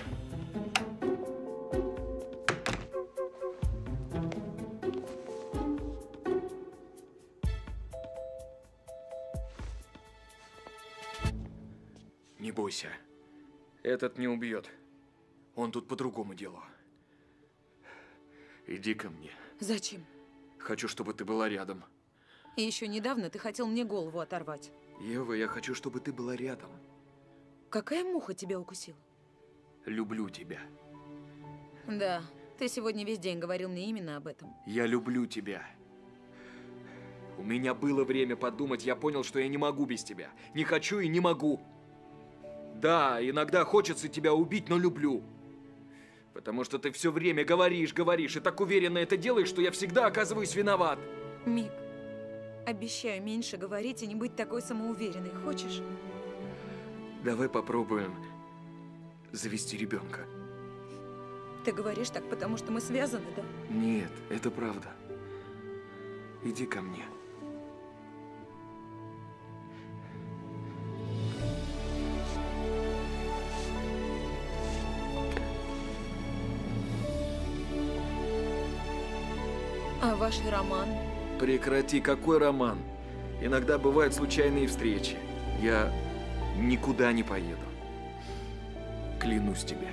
Не бойся. Этот не убьет. Он тут по другому делу. Иди ко мне. Зачем? Хочу, чтобы ты была рядом. И еще недавно ты хотел мне голову оторвать. Ева, я хочу, чтобы ты была рядом. Какая муха тебя укусила? Люблю тебя. Да, ты сегодня весь день говорил мне именно об этом. Я люблю тебя. У меня было время подумать, я понял, что я не могу без тебя. Не хочу и не могу. Да, иногда хочется тебя убить, но люблю. Потому что ты все время говоришь и так уверенно это делаешь, что я всегда оказываюсь виноват. Мик, обещаю меньше говорить и не быть такой самоуверенной. Хочешь? Давай попробуем завести ребенка. Ты говоришь так, потому что мы связаны, да? Нет, это правда. Иди ко мне. А ваш роман? Прекрати, какой роман? Иногда бывают случайные встречи. Я никуда не поеду. Клянусь тебе.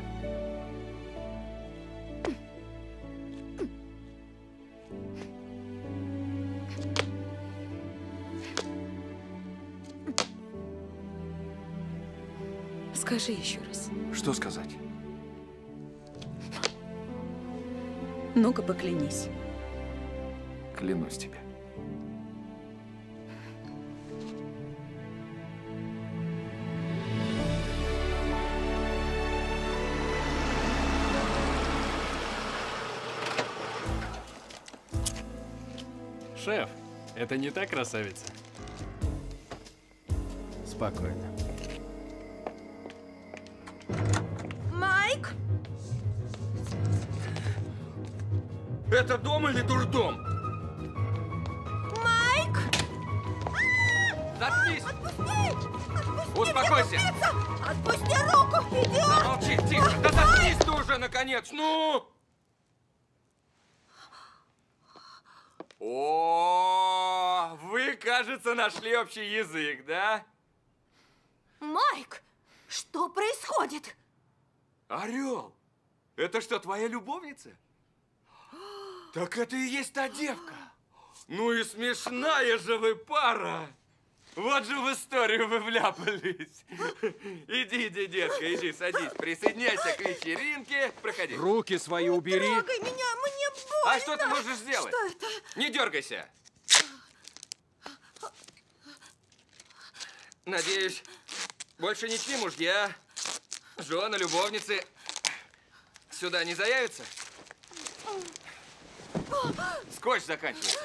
Скажи еще раз. Что сказать? Ну-ка, поклянись. Клянусь тебе. Шеф, это не та красавица? Спокойно. Майк! Это дом или дурдом? Майк! Заткнись! Отпусти! Успокойся! Отпусти руку, идиот! Замолчи, тихо! Да заткнись ты уже, наконец! Ну! О, вы, кажется, нашли общий язык, да? Майк, что происходит? Орел! Это что, твоя любовница? Так это и есть та девка! Ну и смешная же вы пара! Вот же в историю вы вляпались. Иди, детка, иди, садись, присоединяйся к вечеринке. Проходи. Руки свои убери. Не трогай меня, мне больно. А что ты можешь сделать? Что это? Не дергайся. Надеюсь, больше ничьи мужья, жены, любовницы сюда не заявятся? Скотч заканчивается.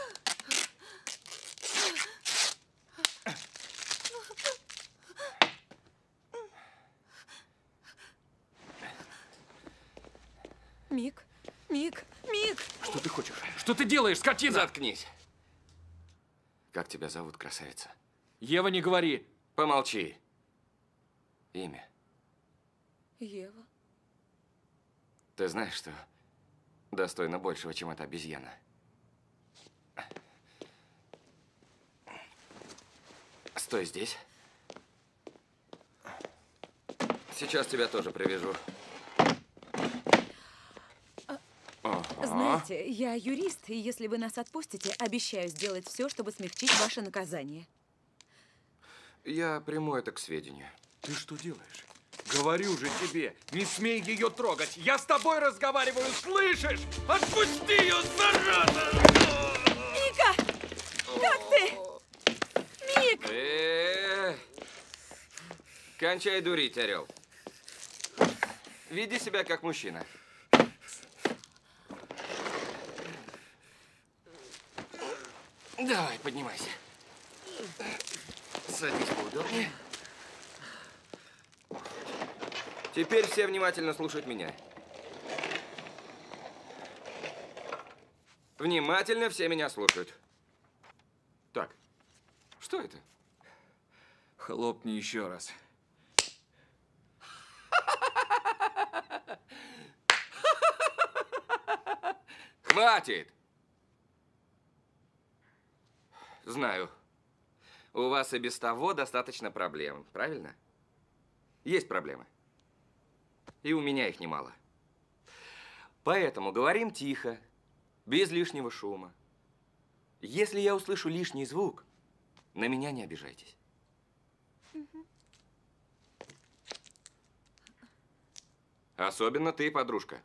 Мик, Мик, Мик! Что ты хочешь? Что ты делаешь, скотина? Заткнись. Как тебя зовут, красавица? Ева, не говори. Помолчи. Имя. Ева. Ты знаешь, что достойно большего, чем эта обезьяна? Стой здесь. Сейчас тебя тоже привяжу. Знаете, я юрист, и если вы нас отпустите, обещаю сделать все, чтобы смягчить ваше наказание. Я приму это к сведению. Ты что делаешь? Говорю же тебе, не смей ее трогать. Я с тобой разговариваю, слышишь? Отпусти ее, зараза! Мика! Как ты? Мик! Кончай дурить, орел. Веди себя как мужчина. Давай, поднимайся. Садись поудобнее. Теперь все внимательно слушают меня. Внимательно все меня слушают. Так, что это? Хлопни еще раз. Хватит! Знаю. У вас и без того достаточно проблем, правильно? Есть проблемы. И у меня их немало. Поэтому говорим тихо, без лишнего шума. Если я услышу лишний звук, на меня не обижайтесь. Особенно ты, подружка.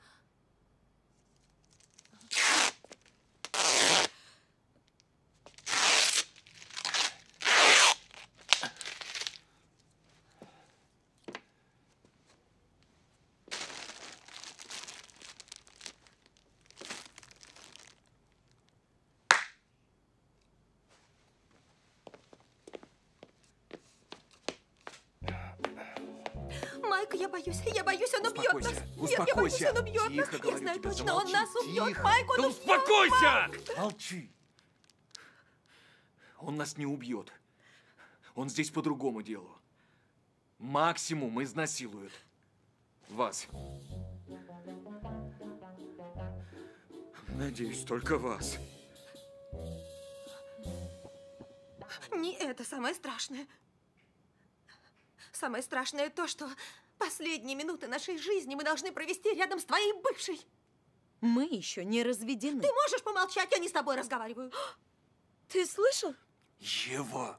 Майк, я боюсь, он убьет нас. Успокойся, Я боюсь, он убьет Тихо, нас. говорю Я знаю тебе, точно, он замолчи, нас убьет. тихо. Майк, он Да убьет. успокойся! Молчи. Он нас не убьет. Он здесь по другому делу. Максимум изнасилует вас. Надеюсь, только вас. Не это самое страшное. Самое страшное то, что последние минуты нашей жизни мы должны провести рядом с твоей бывшей. Мы еще не разведены. Ты можешь помолчать? Я не с тобой разговариваю. Ты слышал? Ева!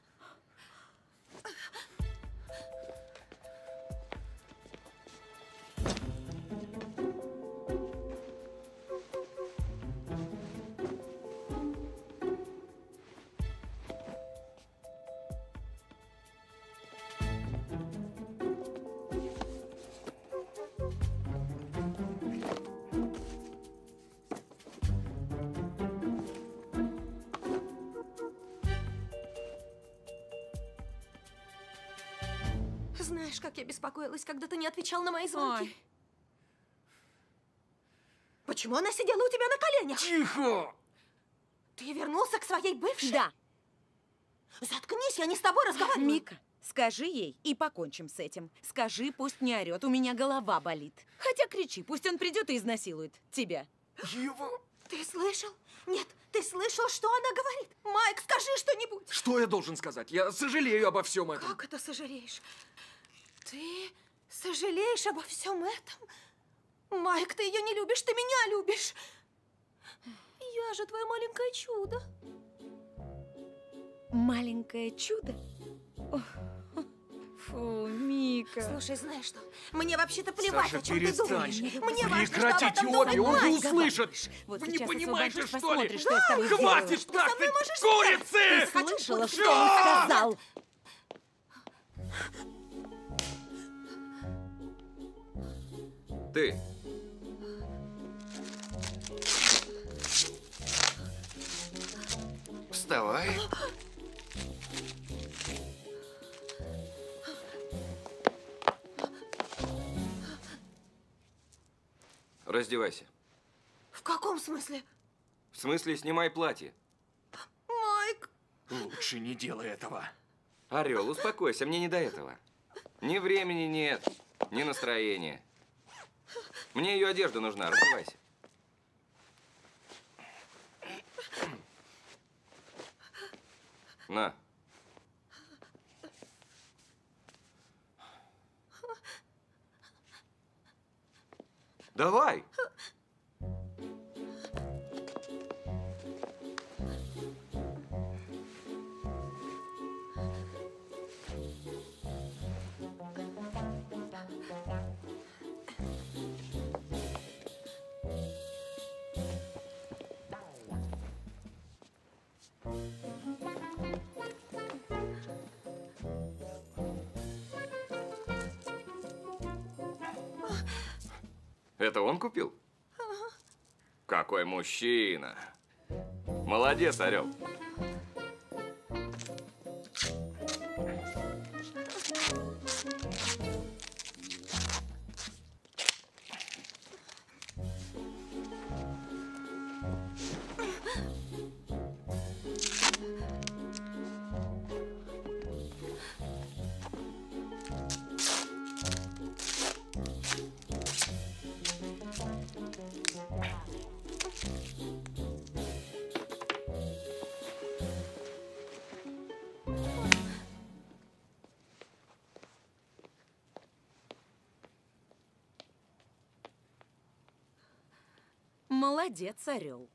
Знаешь, как я беспокоилась, когда ты не отвечал на мои звонки? Ой. Почему она сидела у тебя на коленях? Тихо! Ты вернулся к своей бывшей? Да. Заткнись, я не с тобой разговариваю. Мика, скажи ей и покончим с этим. Скажи, пусть не орет, у меня голова болит. Хотя кричи, пусть он придет и изнасилует тебя. Ева! Ты слышал? Нет, ты слышал, что она говорит? Майк, скажи что-нибудь. Что я должен сказать? Я сожалею обо всем этом. Как это сожалеешь? Ты сожалеешь обо всем этом? Майк, ты ее не любишь, ты меня любишь. Я я же твое маленькое чудо. Маленькое чудо? О, фу, Мика. Слушай, знаешь что? Мне вообще-то плевать, Саша, о чем ты перестань. думаешь. Мне важно, что об Прекратите этом обе, думает он же Майк. услышит. Вот Вы не сейчас понимаете, освободишь, что ли? посмотришь, что я с тобой сделаю. Хватит так, ты курицы! Хочу Слышала, что больше. он сказал. Ты. Вставай. Раздевайся. В каком смысле? В смысле, снимай платье. Майк. Лучше не делай этого. Орел, успокойся, мне не до этого. Ни времени нет, ни настроения. Мне ее одежда нужна, раздевайся. На. Давай. Это он купил? Какой мужчина! Молодец, Орел. Молодец, Орел.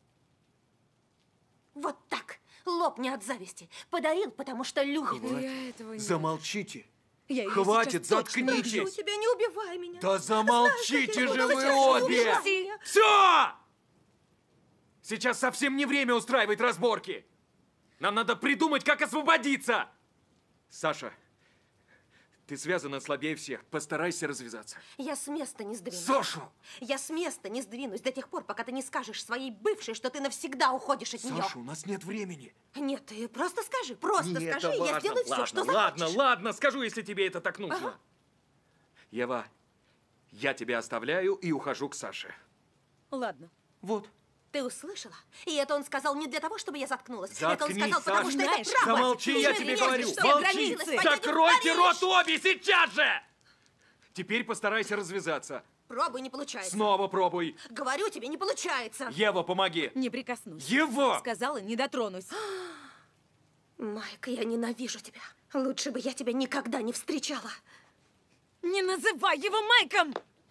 Вот так. Лопни от зависти. Подарил, потому что любит. Я этого не... Замолчите. Я её Хватит, сейчас точно заткнитесь. Прошу тебя, не убивай меня. Да замолчите же вы обе! Убивай. Все! Сейчас совсем не время устраивать разборки. Нам надо придумать, как освободиться. Саша, ты связана слабее всех. Постарайся развязаться. Я с места не сдвинусь. Сашу! Я с места не сдвинусь до тех пор, пока ты не скажешь своей бывшей, что ты навсегда уходишь от нее. Саша, у нас нет времени. Нет, ты просто скажи, просто Не, скажи, это и я важно. сделаю все, что Ладно, захочешь. ладно, скажу, если тебе это так нужно. Ага. Ева, я тебя оставляю и ухожу к Саше. Ладно. Вот. Ты услышала? И это он сказал не для того, чтобы я заткнулась. Это он Заткнись, сказал, потому что Саша. это правда. Замолчи, Ты я же тебе извиняешься, говорю. что я Молчи. границы своей не Закройте говоришь. рот обе сейчас же! Теперь постарайся развязаться. Пробуй, не получается. Снова пробуй. Говорю тебе, не получается. Ева, помоги. Не прикоснусь. Ева! Сказала, не дотронусь. Майк, я ненавижу тебя. Лучше бы я тебя никогда не встречала. Не называй его Майком!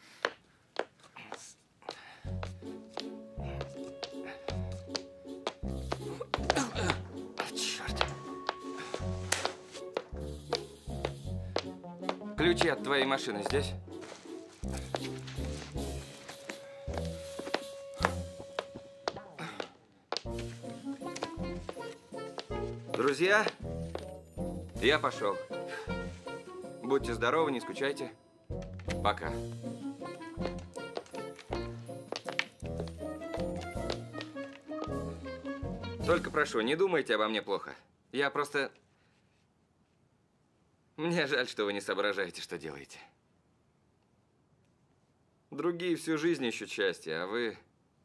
Черт. Ключи от твоей машины здесь? Друзья, я пошел. Будьте здоровы, не скучайте. Пока. Только прошу, не думайте обо мне плохо. Я просто... Мне жаль, что вы не соображаете, что делаете. Другие всю жизнь ищут счастья, а вы...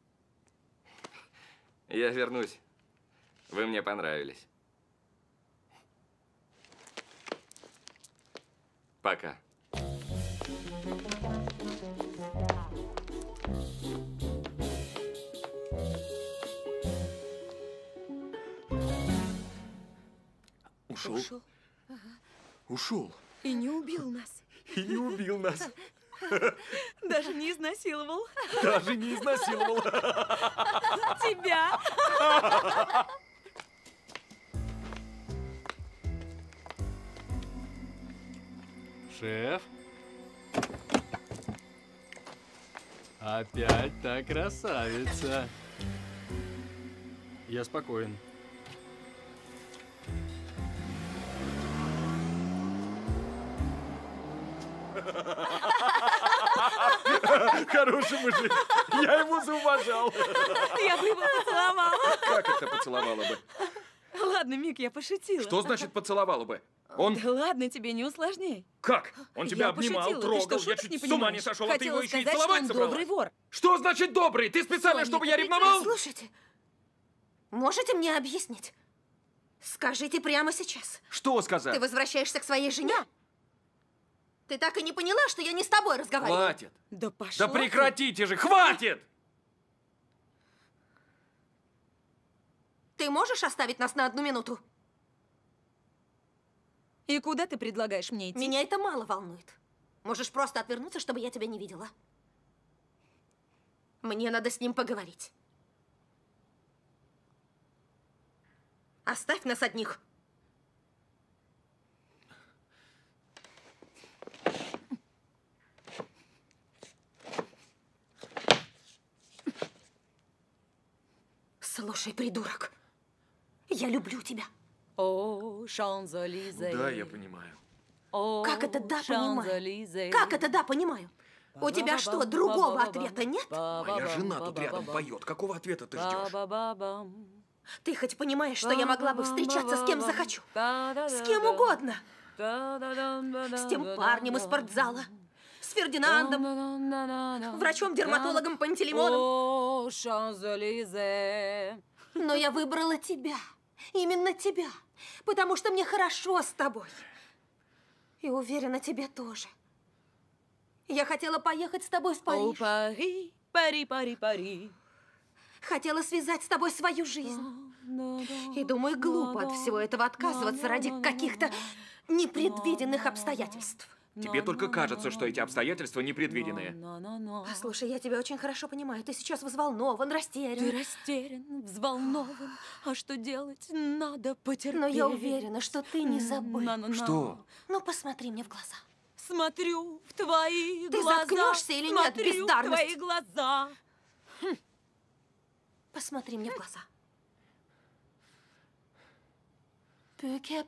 Я вернусь. Вы мне понравились. Пока. Ушел? Ушел. Ушел. И не убил нас. И не убил нас. Даже не изнасиловал. Даже не изнасиловал. тебя. Шеф? Опять та красавица. Я спокоен. Хороший мужик. Я его зауважал. Я бы его поцеловала. Как это поцеловала бы? Ладно, Мик, я пошутила. Что значит поцеловала бы? Он... Да ладно, тебе не усложняй. Как? Он тебя Я обнимал, пошутила. трогал, Ты что, я шуток не чуть с ума не понимаешь? сошел, а ты его Хотела еще и сказать, что целовать он собралась? добрый вор. Что значит добрый? Ты специально, чтобы я ревновал? Слушайте, можете мне объяснить? Скажите прямо сейчас. Что сказать? Ты возвращаешься к своей жене? Ты так и не поняла, что я не с тобой разговариваю? Хватит. Да пошла Да ты. прекратите же, хватит! Ты можешь оставить нас на 1 минуту? И куда ты предлагаешь мне идти? Меня это мало волнует. Можешь просто отвернуться, чтобы я тебя не видела. Мне надо с ним поговорить. Оставь нас одних. Слушай, придурок, я люблю тебя. О, Шанзелизе. Да, я понимаю. О, Как это да, понимаю? Шанзелизе. Как это да, понимаю? У тебя что, другого ответа нет? Моя жена тут рядом поет. Какого ответа ты ждешь? Ты хоть понимаешь, что я могла бы встречаться с кем захочу? С кем угодно. С тем парнем из спортзала. С Фердинандом. Врачом-дерматологом Пантелеймоном. О, Шанзелизе. Но я выбрала тебя. Именно тебя. Потому что мне хорошо с тобой. И уверена, тебе тоже. Я хотела поехать с тобой в О, Париж. Пари, Пари, Пари, Пари. Хотела связать с тобой свою жизнь. И думаю, глупо от всего этого отказываться ради каких-то непредвиденных обстоятельств. Тебе только кажется, что эти обстоятельства непредвиденные. Послушай, я тебя очень хорошо понимаю. Ты сейчас взволнован, растерян. Ты растерян, взволнован. А что делать? Надо потерпеть. Но я уверена, что ты не забыл. Что? Ну, посмотри мне в глаза. Смотрю в твои Ты глаза. заткнешься или нет, Смотрю в бездарность? твои глаза. Посмотри мне в глаза. Perché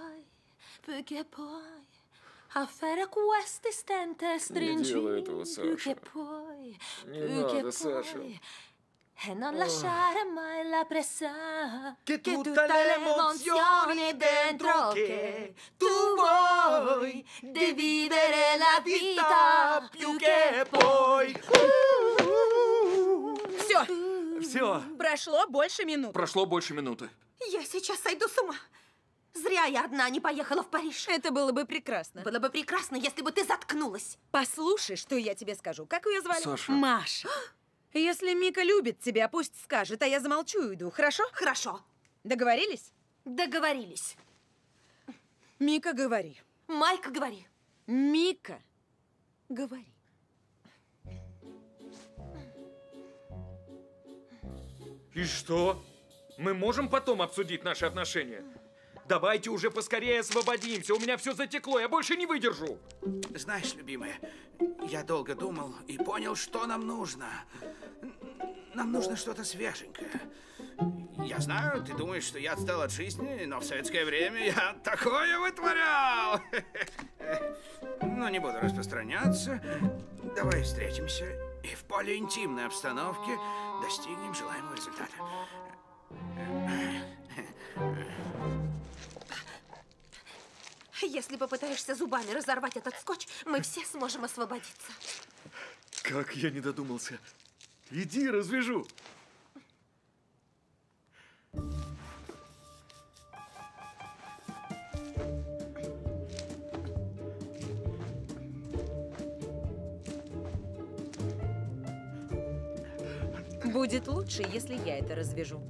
puoi a fare queste stente stringenti? делай этого, Саша. Не надо, Саша. E non lasciare mai la presa Che tutte tutte le le emozioni dentro che tu vuoi devi vivere la vita più che puoi. Все, Все. прошло больше минуты. Прошло больше минуты. Я сейчас сойду с ума. Зря я одна не поехала в Париж. Это было бы прекрасно. Было бы прекрасно, если бы ты заткнулась. Послушай, что я тебе скажу. Как ее звали? Саша. Маша. Если Мика любит тебя, пусть скажет, а я замолчу и уйду, хорошо? Хорошо. Договорились? Договорились. Мика, говори. Майк, говори. Мика, говори. И что? Мы можем потом обсудить наши отношения? Давайте уже поскорее освободимся. У меня все затекло, я больше не выдержу. Знаешь, любимая, я долго думал и понял, что нам нужно. Нам нужно что-то свеженькое. Я знаю, ты думаешь, что я отстал от жизни, но в советское время я такое вытворял. Но не буду распространяться. Давай встретимся и в более интимной обстановке достигнем желаемого результата. Если попытаешься зубами разорвать этот скотч, мы все сможем освободиться. Как я не додумался. Иди, развяжу. Будет лучше, если я это развяжу.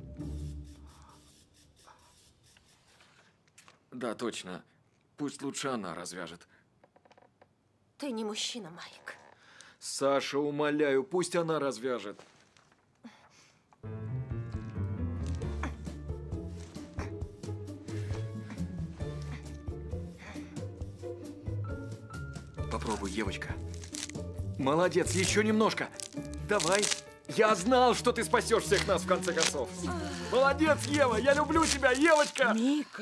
Да, точно. Пусть лучше она развяжет. Ты не мужчина, Майк. Саша, умоляю, пусть она развяжет. Попробуй, Евочка. Молодец, еще немножко. Давай. Я знал, что ты спасешь всех нас в конце концов. Молодец, Ева, я люблю тебя, Евочка. Мика.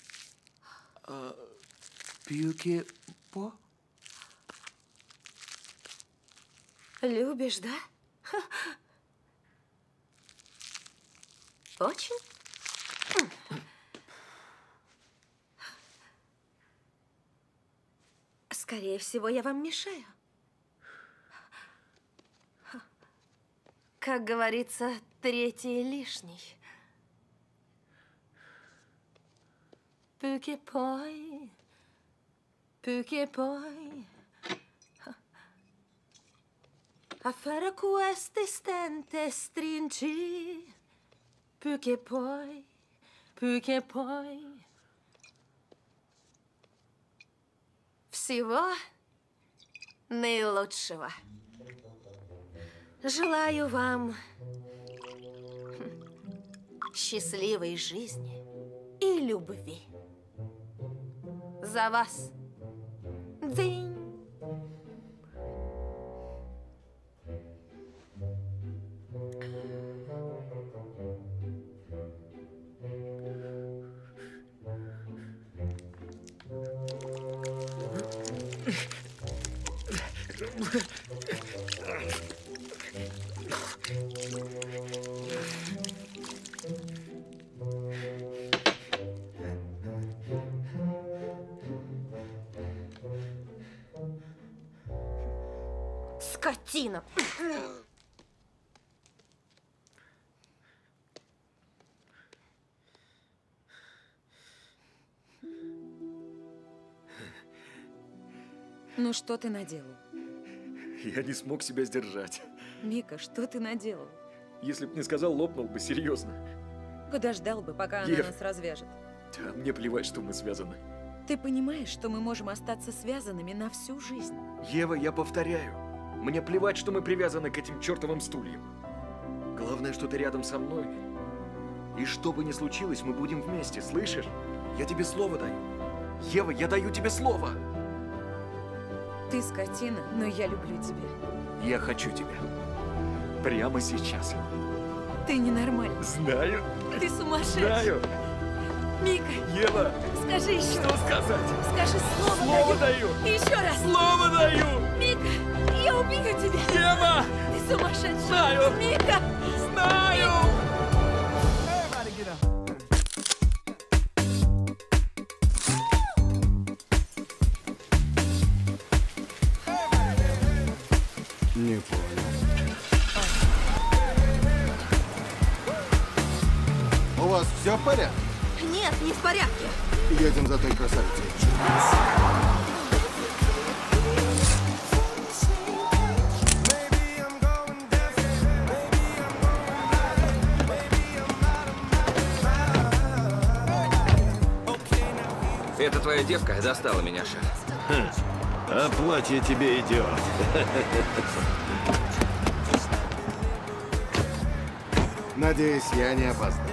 Пьюки-по? Любишь, да? Очень? Скорее всего, я вам мешаю. Как говорится, третий лишний. Пуки-пой, пуки-пой. A fare queste stente stringi, più che poi. Всего наилучшего. Желаю вам счастливой жизни и любви. За вас. Динь. Скотина! Ну что ты наделал? Я не смог себя сдержать. Мика, что ты наделал? Если б не сказал, лопнул бы, серьезно. Подождал бы, пока она Ев. нас развяжет. Да, мне плевать, что мы связаны. Ты понимаешь, что мы можем остаться связанными на всю жизнь? Ева, я повторяю. Мне плевать, что мы привязаны к этим чертовым стульям. Главное, что ты рядом со мной. И что бы ни случилось, мы будем вместе, слышишь? Я тебе слово даю. Ева, я даю тебе слово. Ты скотина, но я люблю тебя. Я хочу тебя. Прямо сейчас. Ты ненормальный. Знаю. Ты сумасшедший. Знаю. Мика. Ева. Скажи еще. Что сказать? Скажи слово. Слово даю. Еще раз. Слово даю. Мика, я убью тебя. Ева. Ты сумасшедший. Знаю. Мика. Знаю. Не понял. У вас все в порядке? Нет, не в порядке. Едем за той красавицей. Эта твоя девка достала меня, шеф. А платье тебе идет. Надеюсь, я не опоздал.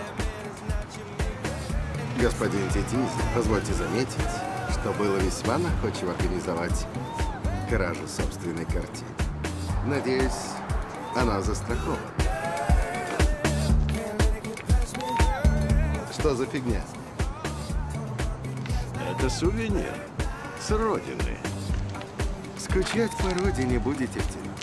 Господин Титизи, позвольте заметить, что было весьма находчиво организовать кражу собственной картины. Надеюсь, она застрахована. Что за фигня? Это сувенир с родины. Скучать по родине будете в теле.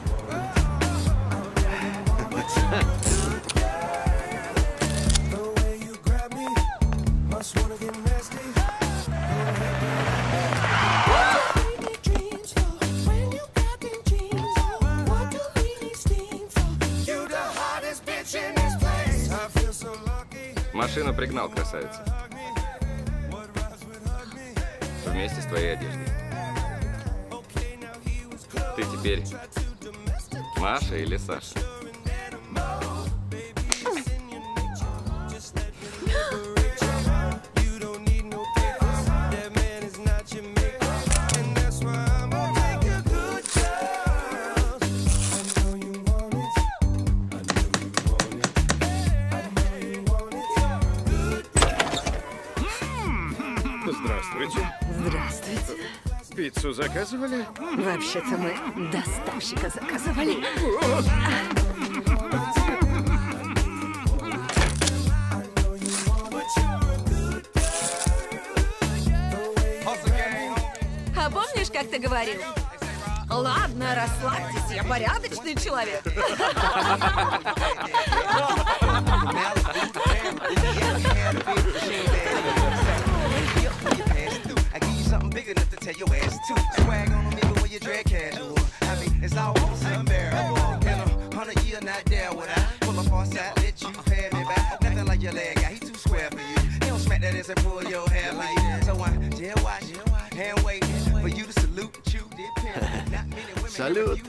Машину пригнал, красавица. Вместе с твоей одеждой. Ты теперь Маша или Саша? Здравствуйте. Здравствуйте. Пиццу заказывали? Вообще-то мы доставщика заказывали. А помнишь, как ты говорил? Ладно, расслабьтесь, я порядочный человек. Салют.